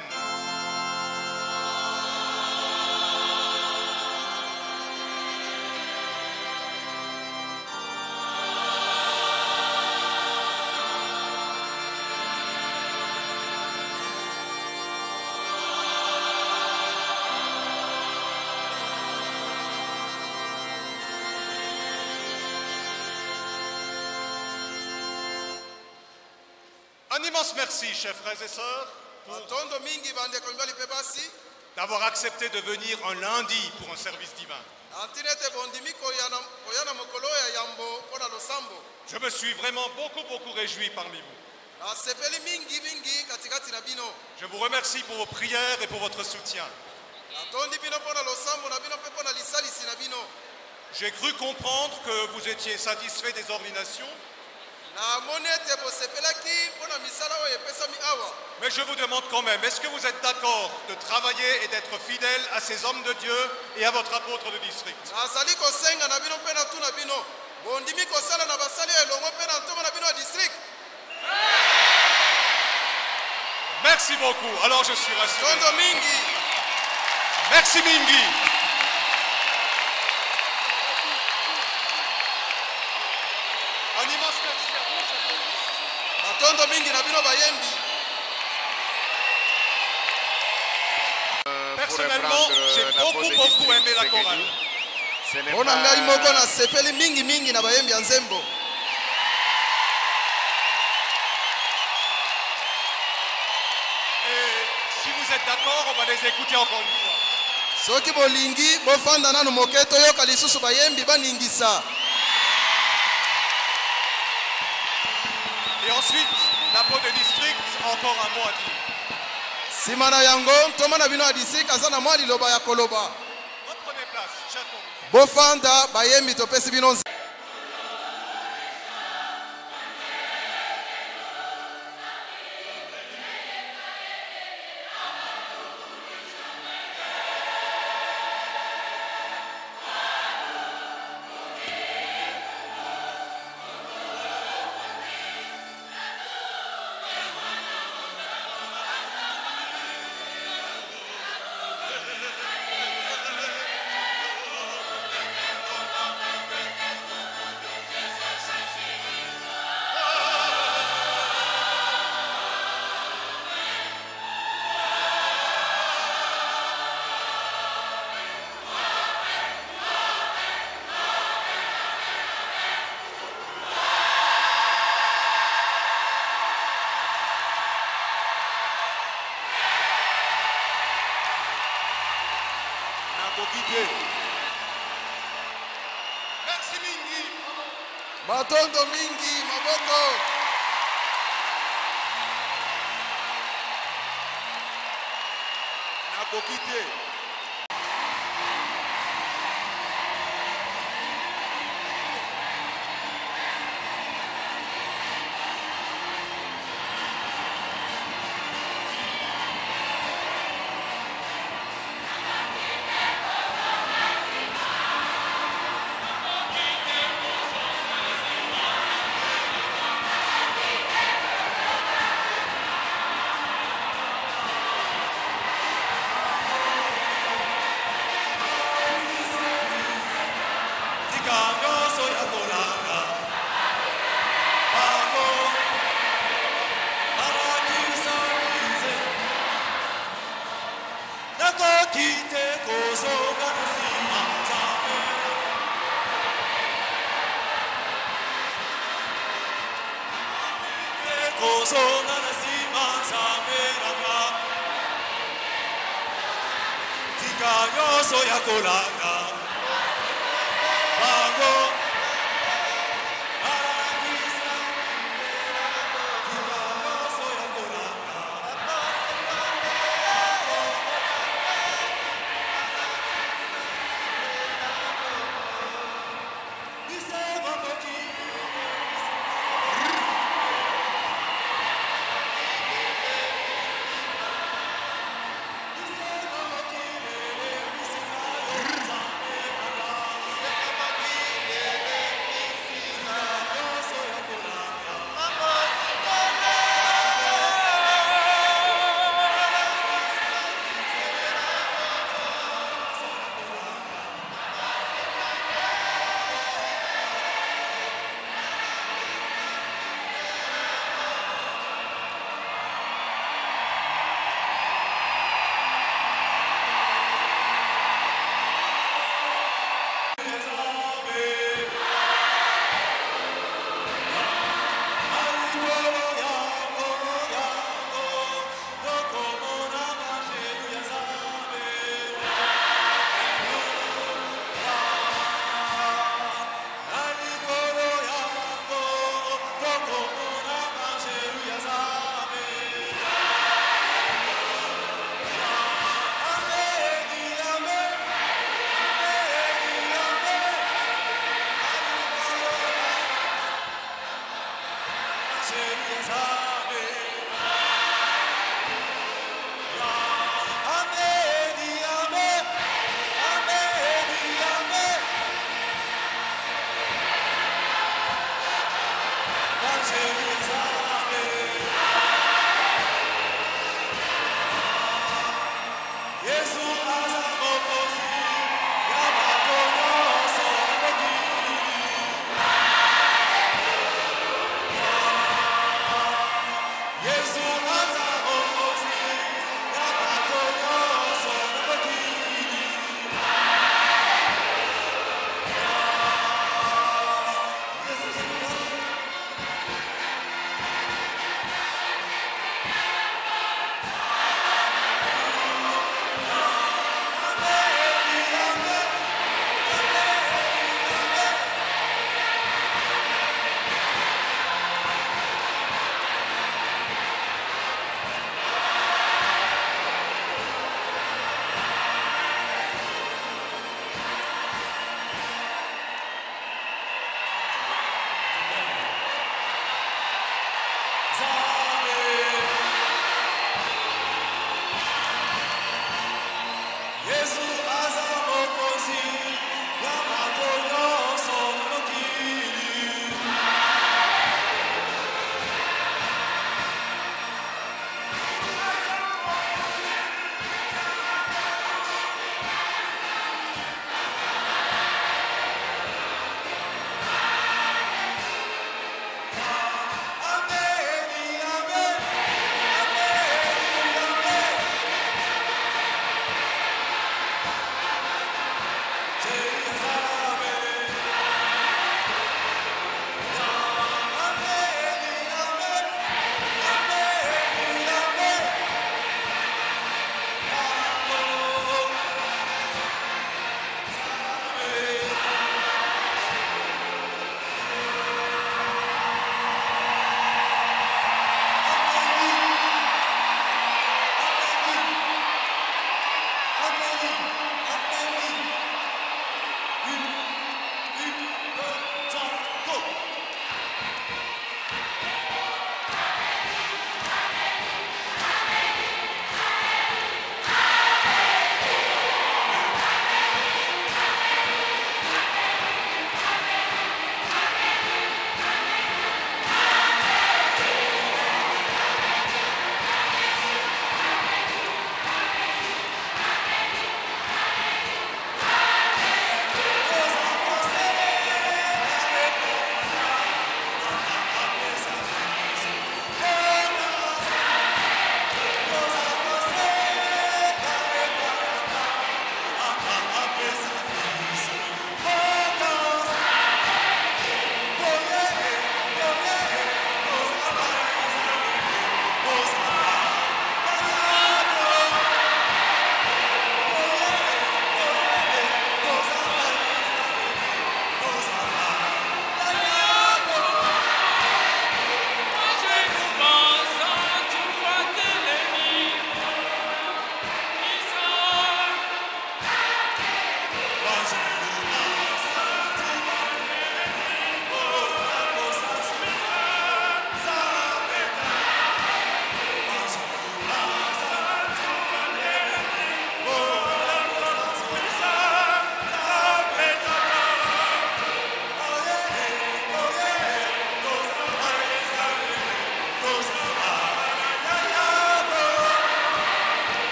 Un immense merci, chers frères et sœurs, d'avoir accepté de venir un lundi pour un service divin. Je me suis vraiment beaucoup, beaucoup réjoui parmi vous. Je vous remercie pour vos prières et pour votre soutien. J'ai cru comprendre que vous étiez satisfait des ordinations. Mais je vous demande quand même, est-ce que vous êtes d'accord de travailler et d'être fidèle à ces hommes de Dieu et à votre apôtre de district? Merci beaucoup, alors je suis rassuré. Merci Mingi. Un immense merci à vous. Personnellement, j'ai beaucoup, beaucoup aimé la chorale. Et si vous êtes d'accord, on va les écouter encore une fois. Et ensuite, l'apôtre de district, encore un mot à dire. Reprenez place, chers convives. Merci mingi. Matondo mingi, maboko. Nakoki te.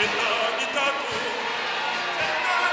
shetani tatu, shetani